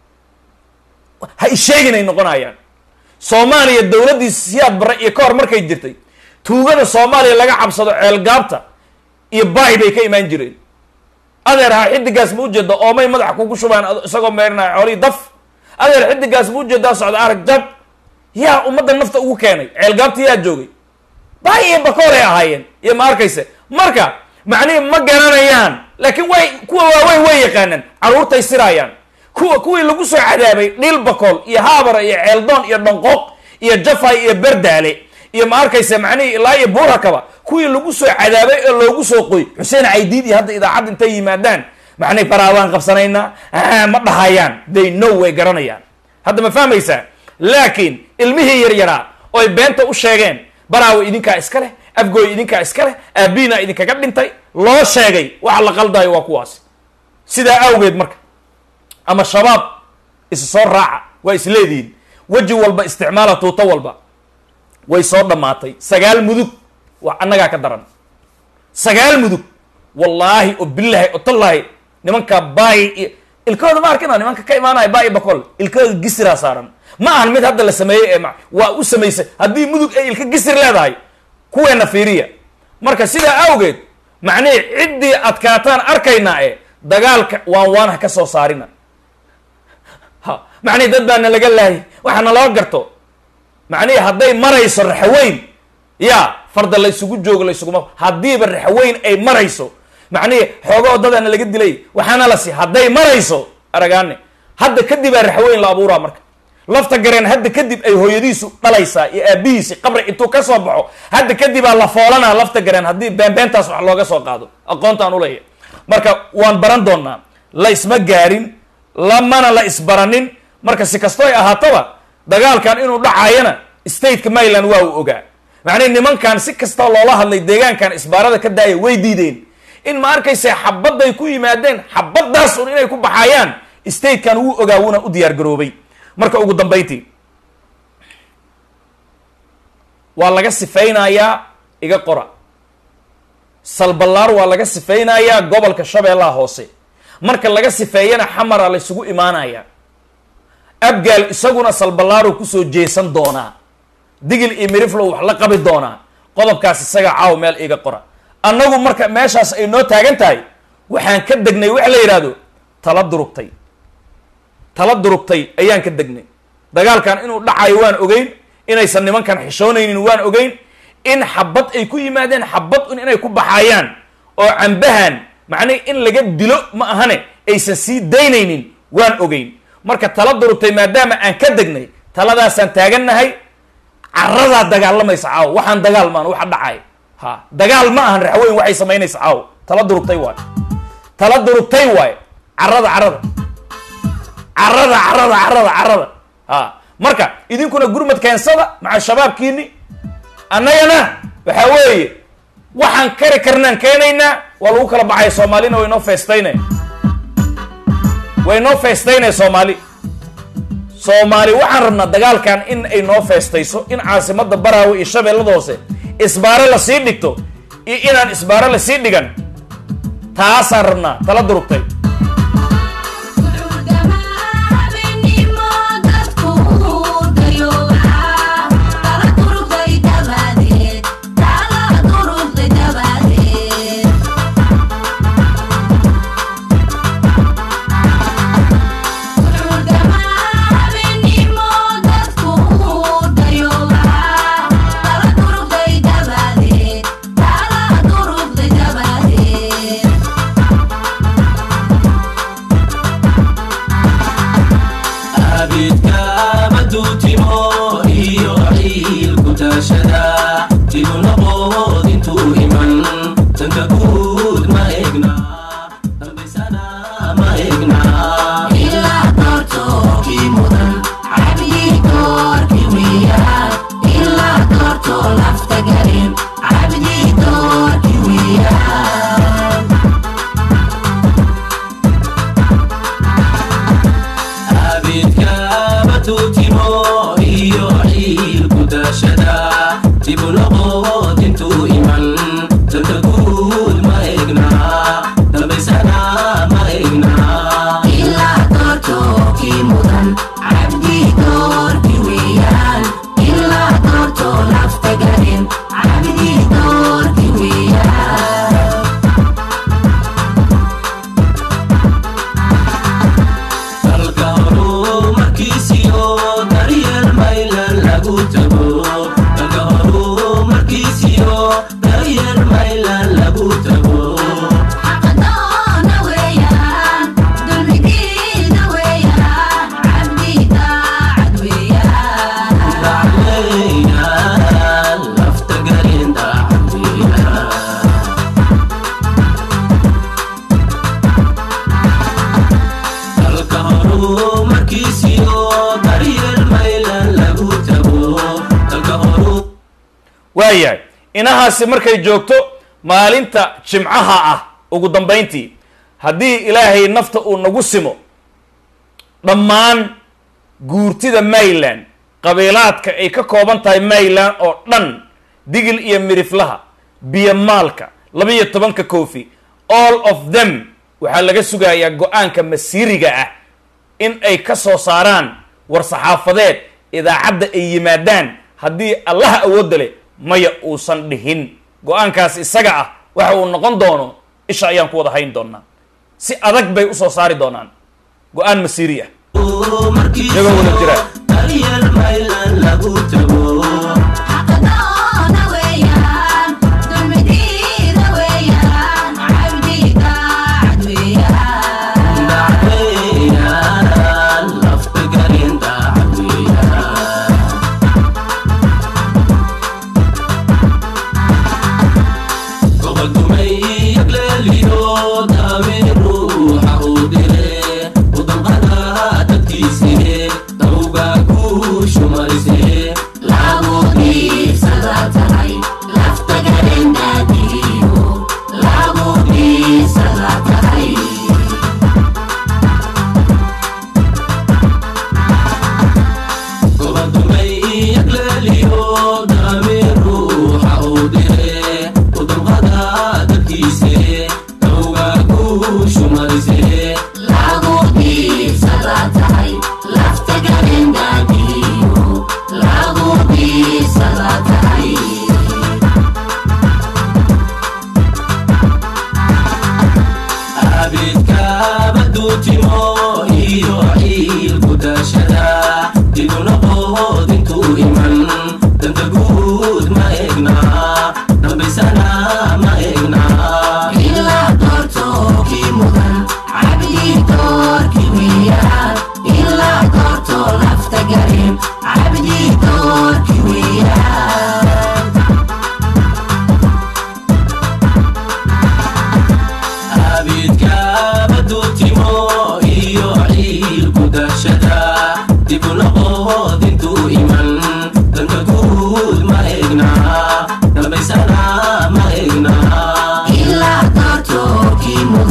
ha isheeginay noqonayaan soomaaliya dowladdii siyaad barre iyo ka hor markay jirtay tuugada soomaaliya laga cabsado ceelgaabta iyo baay bay ka imaan jireen adeer ha xidigaas ma ujeeda oomay madaxa kugu shubaan isagoo meerinaya xoolihii daf adeer xidigaas ma ujeedaa socda arag jab yaa ummadda nafta ugu keenay ceelgaabta yaa joogay baay iyo bakoolay ahaayeen iyo ma arkayse marka macnihi ma garanayaan laakiin way kuwa waaweyn way yaqaanaan carruurtay siraayaan kuwa kuwii lagu soo cadaabay dhil bakool iyo haabara iyo ceeldoon iyo dhonqooq iyo jafay iyo berdaale iyo ma arkaysa macnihii ilaa iyo buurakaba kuwii lagu soo cadaabay oo loogu soo qoy xuseen caydiid iyo hadda idaacadda intay yimaadaan macnihi baraawaan qabsanaynaa ma dhahayaan they know way garanayaan hadda ma fahmaysaa laakiin ilmihii yaryaraa oy beenta u sheegeen baraawe idinkaa iska leh afgooy idinkaa iska leh aabiina idinkaga dhintay loo sheegay waxa la qaldaayo waa kuwaas sidaa awgeed marka ama shabaab is soo raaca waa is leedihiin weji walba isticmaala tuuto walba way soo dhammaatay sagaal mudug waa annagaa ka daran sagaal mudug wallaahi oo billaahi oo tallaahi nimanka baay iyo ilkooda ma arkina nimanka ka imaanaya baay bakol ilkooda gisiraa saaran ma ahan mid hadda la sameeyey ee waa u samaysay haddii mudug ay ilka gisir leedahay kuweena fiiriya marka sidaa awgeed macnihii ciddii adkaataan arkaynaa ee dagaalka waan waan ha ka soo saarina ha macnihi dad baana laga laayay waxaana loo garto macnihi hadday marayso raxaweyn yaa farda la isugu joogo la isuguma haddiiba raxaweyn ay marayso macnihi xooga wadadaana laga dilay waxaana la si hadday marayso aragaane hadda kadib aa raxaweyn la abuuraa marka lafta gareen hadda kadib ay hooyadiisu dhalaysaa iyo aabihiisi qabri intuu ka soo baxo hadda kadib aa la foolanaa lafta gareen haddii beenbeentaas wax looga soo qaado aqoontaan uleeya marka waan baran doonaa la isma gaarin lamana la isbaranin marka si kastoy ahaataba dagaalkan inuu dhacayana stateka maryland waa uu ogaa macnihi nimankan si kastoo loola hadlay deegaankan isbaarada ka daaya way diideen in ma arkaysa xabadday ku yimaadeen xabaddaas un inay ku baxayaan statekan wuu ogaa wuuna u diyaar garoobay marka ugu dambayntii waa laga sifaynayaa iga qora salballaar waa laga sifaynayaa gobolka shabeellaha hoose marka laga sifeeyana xamara la isugu imaanaya abgaal isaguna salballaaro kusoo jeesan doonaa digil iyo miriflow wax la qabi doonaa qodobkaas isaga caaw meel iga qora annagu marka meeshaas ay noo taagan tahay waxaan ka degnay wax la yidhaahdo tala durugtay tala durugtay ayaan ka degnay dagaalkan inuu dhacayo waan ogeyn inaysan nimankan xishoonaynin waan ogeyn in xabad ay ku yimaadeen xabad un inay ku baxayaan oo cambahan macnihi in laga dilo ma ahane aysan sii daynaynin waan ogeyn marka tala durugtay maadaama aan ka degnay taladaasaan taagannahay caradaa dagaalamaysa caawo waxaan dagaal maan waxa dhacay ha dagaal ma ahan raxweyn waxay samaynaysaa caaw tala durugtay waay tala durugtay waay carrada carrada carrada carrada carrada carrada ha marka idinkuna gurmad keensada maca shabaabkiini annagana waxaa weeye waxaan kari karnaan keenaynaa waa lagu kala baxay soomaalina way noo feestaynay way noo feestaynay soomaali soomaali waxaan rabnaa dagaalkan in ay noo feestayso in caasimada Baraawe iyo Shabeellada Hoose isbaaro la sii dhigto iyo inaan isbaaro la sii dhigan taasaan rabnaa tala durugtay waayahay inahaasi markay joogto maalinta jimcaha ah ugu dambeyntii haddii ilaahay nafta uu nagu simo dhammaan guurtida Maryland qabiilaadka ay ka kooban tahay Maryland oo dhan digil iyo miriflaha biyo maalka laba iyo tobanka koofi all of them waxaa laga sugayaa go-aanka masiiriga ah in ay ka soo saaraan war saxaafadeed idaacadda ay yimaadaan haddii Allah awood leh maya uusan dhihin go-aankaas isaga ah waxa uu noqon doono isha ayaan ku wada hayn doonaa si adag bay u soo saari doonaan go-aan masiiri ah iyagoo wada jira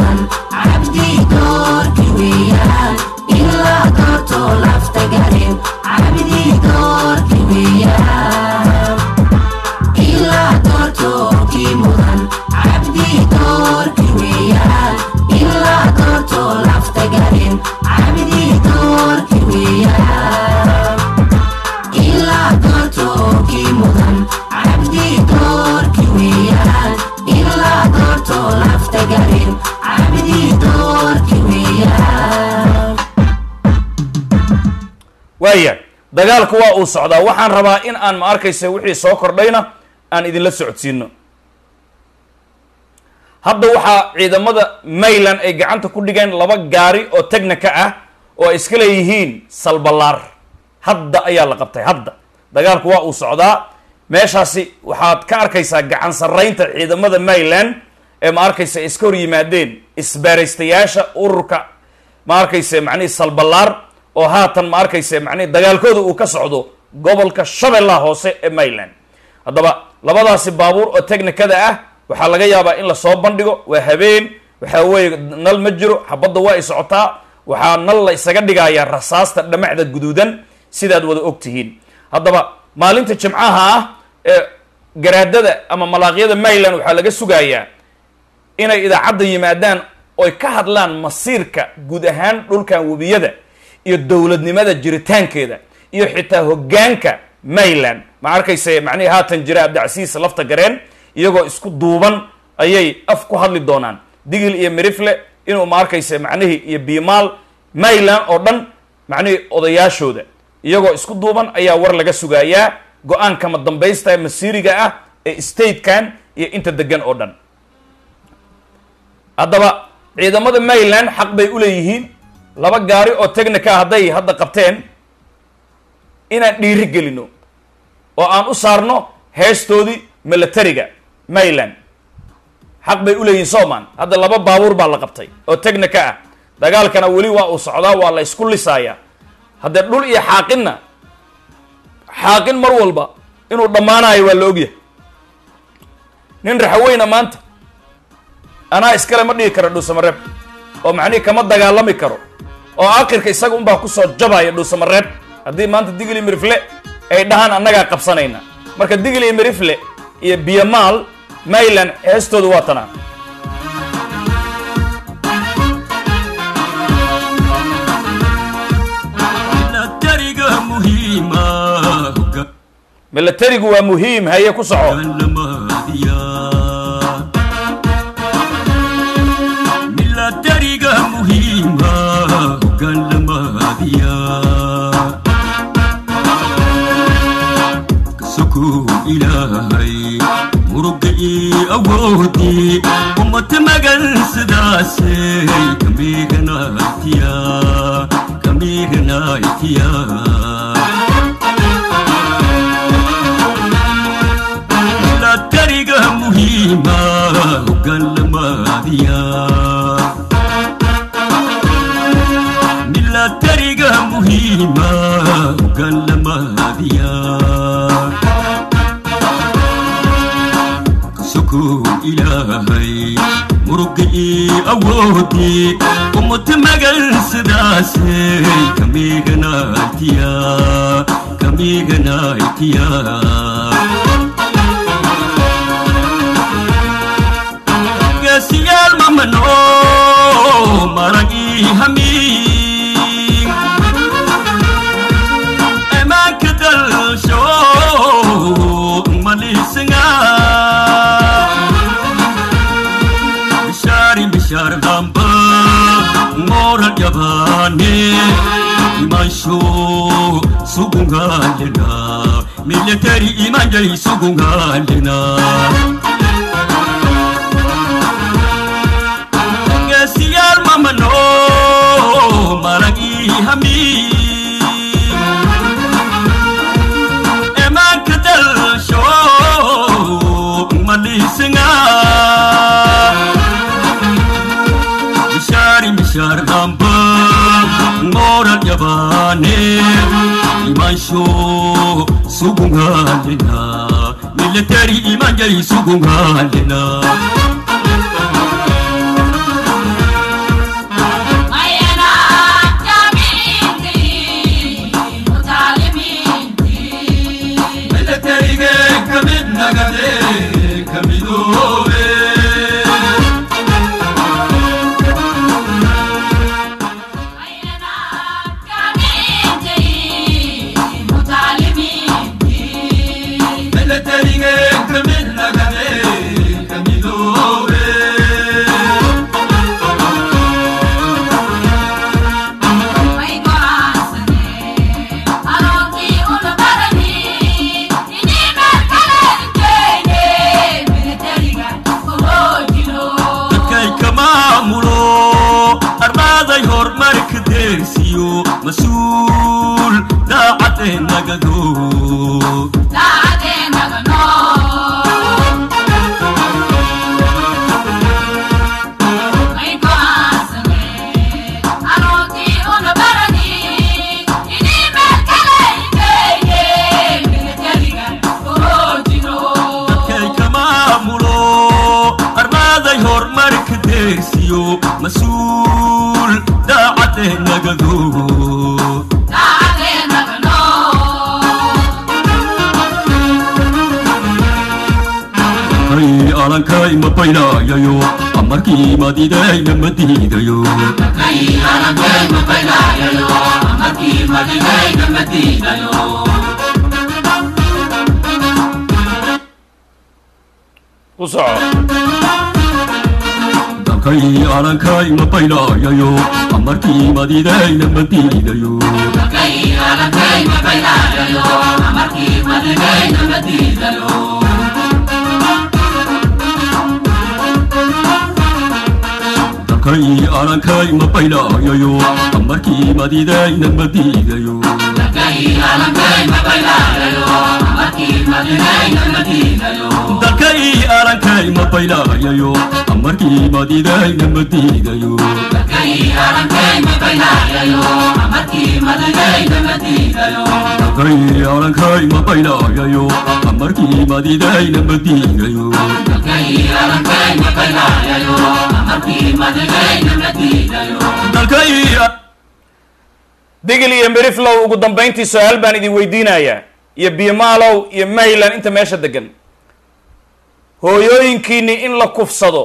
mudan cabdi doorki weeyaan ilaa doorto lafta garin cabdi doorki weeyaan ilaa doorto ki mudan cabdi doorki weeyaan ilaa doorto lafta garin cabdi doorki weeyaan ilaa doorto ki mudan cabdi doorki weeyaan ilaa doorto lafta garin cabdi doorki weeyaan waaya dagaalku waa uu socdaa waxaan rabaa in aan ma arkaysa wixii soo kordhayna aan idinla socodsiino hadda waxaa ciidamada Mayland ay gacanta ku dhigeen laba gaari oo technica ah oo iska leeyihiin salbalaar hadda ayaa la qabtay hadda dagaalku waa uu socdaa meeshaasi waxaad ka arkaysaa gacan sarreynta ciidamada Mayland ee ma arkaysa iska hor yimaadeen isbaaraystayaasha ururka ma arkaysa macni salbalaar oo haatan ma arkaysa macni dagaalkooda uu ka socdo gobolka Shabeellaha Hoose ee Mayland haddaba labadaasi baabuur oo technicada ah waxaa laga yaabaa in la soo bandhigo waa habeen waxa weeye nal ma jiro xabadda waa ay socotaa waxaa nal la isaga dhigayaa rasaasta dhamacda guduudan sidaad wada ogtihiin haddaba maalinta jimcaha ah ee garaadada ama malaaqyada Mayland waxaa laga sugayaa inay idaacadda yimaadaan oo ka hadlaan masiirka guud ahaan dhulkan webiyada iyo dowladnimada jiritaankeeda iyo xitaa hoggaanka Mayland ma arkaysa macnaheedu haatan jira Abdicasiis lafta gareen iyagoo isku duuban ayay af ku hadli doonaan digil iyo mirifle inuu ma arkaysa macnaheedu iyo biimaal Mayland oo dhan macnaheedu odayaashooda iyagoo isku duuban ayaa war laga sugayaa go'aan kama dambaysta ee masiiriga ah ee state-kan iyo inta degan oo dhan haddaba ciidamada Mayland xaq bay u leeyihiin laba gaari oo technica hadday hadda qabteen inaan dhiiri gelino oo aan u saarno heestoodii militariga Mayland xaq bay u leeyihiin Soomaan hadda laba baabuur baa la qabtay oo technica ah dagaalkana weli waa uu socdaa waa la isku lisaaya hadda dhul iyo xaaqinna xaaqin mar walba inuu dhammaanayo waa la ogyahay nin raxweyna maanta anaa iskale ma dhigi karo dhuusamareeb oo macnihi kama dagaalami karo oo aakhirka isaga unbaa kusoo jabaya dhuusamareeb haddii maanta digili mirifle ay dhahaan annagaa qabsanayna marka digili mirifle iyo biyamaal Mayland heestoodu waa tanaa militarigu waa muhiim haye ku soco militariga muhiima galmadiya kasoko ilaahay murugi awoodi ummat magan sidaasay kamiganatiya kamiganatiya militariga muhiima galmadiya militariga muhiima galmadiya kasoko ilaahay murugi awoodi ummat magan sidaasay kamiganatiya kamiganatiya siyal mamano maragi hami eman kadal sho malisinga bishari bishar damba moral jabane imansho sugungalena military imanjai sugungalena siyal mamano maragi hami eman kadal sho malisinga bishari bishar damba moral jabane imansho sugungalena military imanjai sugungalena deersiyo mas-uul daacadee nagado daacadee nagano may go'aansane aroortii una barani inii meel kale igeeye militariga oo jiro dadkay ka maamulo armaaday horumarka deersiyo mas-uul daacadee nagado daacadee nagano hay alankay ma baylayayo amarkii madidayna ma diidayo kay alankay ma baylayayo amarkii madidayna ma diidayo ku soco dalkay alankay ma baylayayo amarkii madidayna ma diidayo kay alankay ma baylayayo amarkii madidayna ma diidayo dalkay alankay ma baylayayo amarkii madidayna ma diidayo kay alankay ma baylayayo amarkii madidayna ma diidayo dalkay alankay ma baylayayo amarkii madidayna ma diidayo kay alankay ma baylayayo amarkii madidayna ma diidayo dalkay alankay ma baylayayo amarkii madidayna ma diidayo kay alankay ma baylayayo amarkii madidayna ma diidayo dalkay digil iyo miriflow ugu dambayntii su-aal baan idin weydiinayaa iyo biyomaalow iyo mayland inta meesha degan hooyooyinkiinni in la kufsado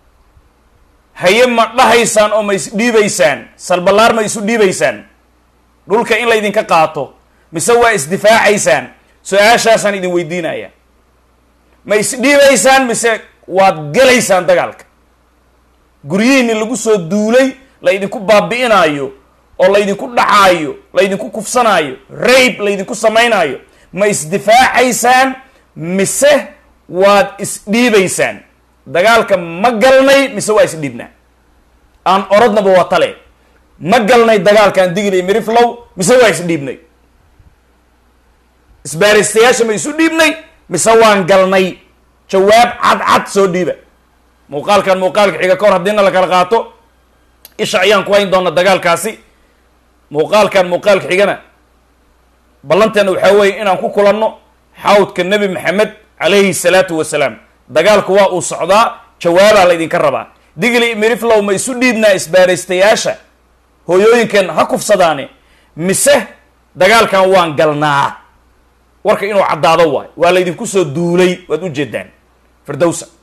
haye ma dhahaysaan oo ma isdhiibaysaan salballaar ma isu dhiibaysaan dhulka in laydinka qaato mise waa isdifaacaysaan su-aashaasaan idin weydiinaya ma isdhiibaysaan mise waad gelaysaan dagaalka guryihiinni lagu soo duulay laydinku baabi'inaayo oo laydinku dhacaayo laydinku kufsanaayo raib laydinku samaynaayo ma isdifaacaysaan mise waad isdhiibaysaan dagaalka ma galnay mise waa isdhiibnaa aan orodnaba waa tale ma galnay dagaalkaan digil iyo miriflow mise waa isdhiibnay isbaaristayaasha ma isu dhiibnay mise waan galnay jawaab cadcad soo dhiiba muuqaalkan muuqaalka xiga ka hor haddiina la kala qaato isha ayaan ku hayn doona dagaalkaasi muuqaalkan muuqaalka xigana ballanteena waxaa weeye inaan ku kulanno xawdka nebi maxamed calayhi salaatu wasalaam dagaalku waa uu socdaa jawaabaa laydinka rabaa digli miriflow ma isu dhiibnaa isbaaraystayaasha hooyooyinkan ha kufsadaane mise dagaalkan waan galnaa warka inuu caddaado waayo waa laydinku soo duulay waad u jeedaan firdowsa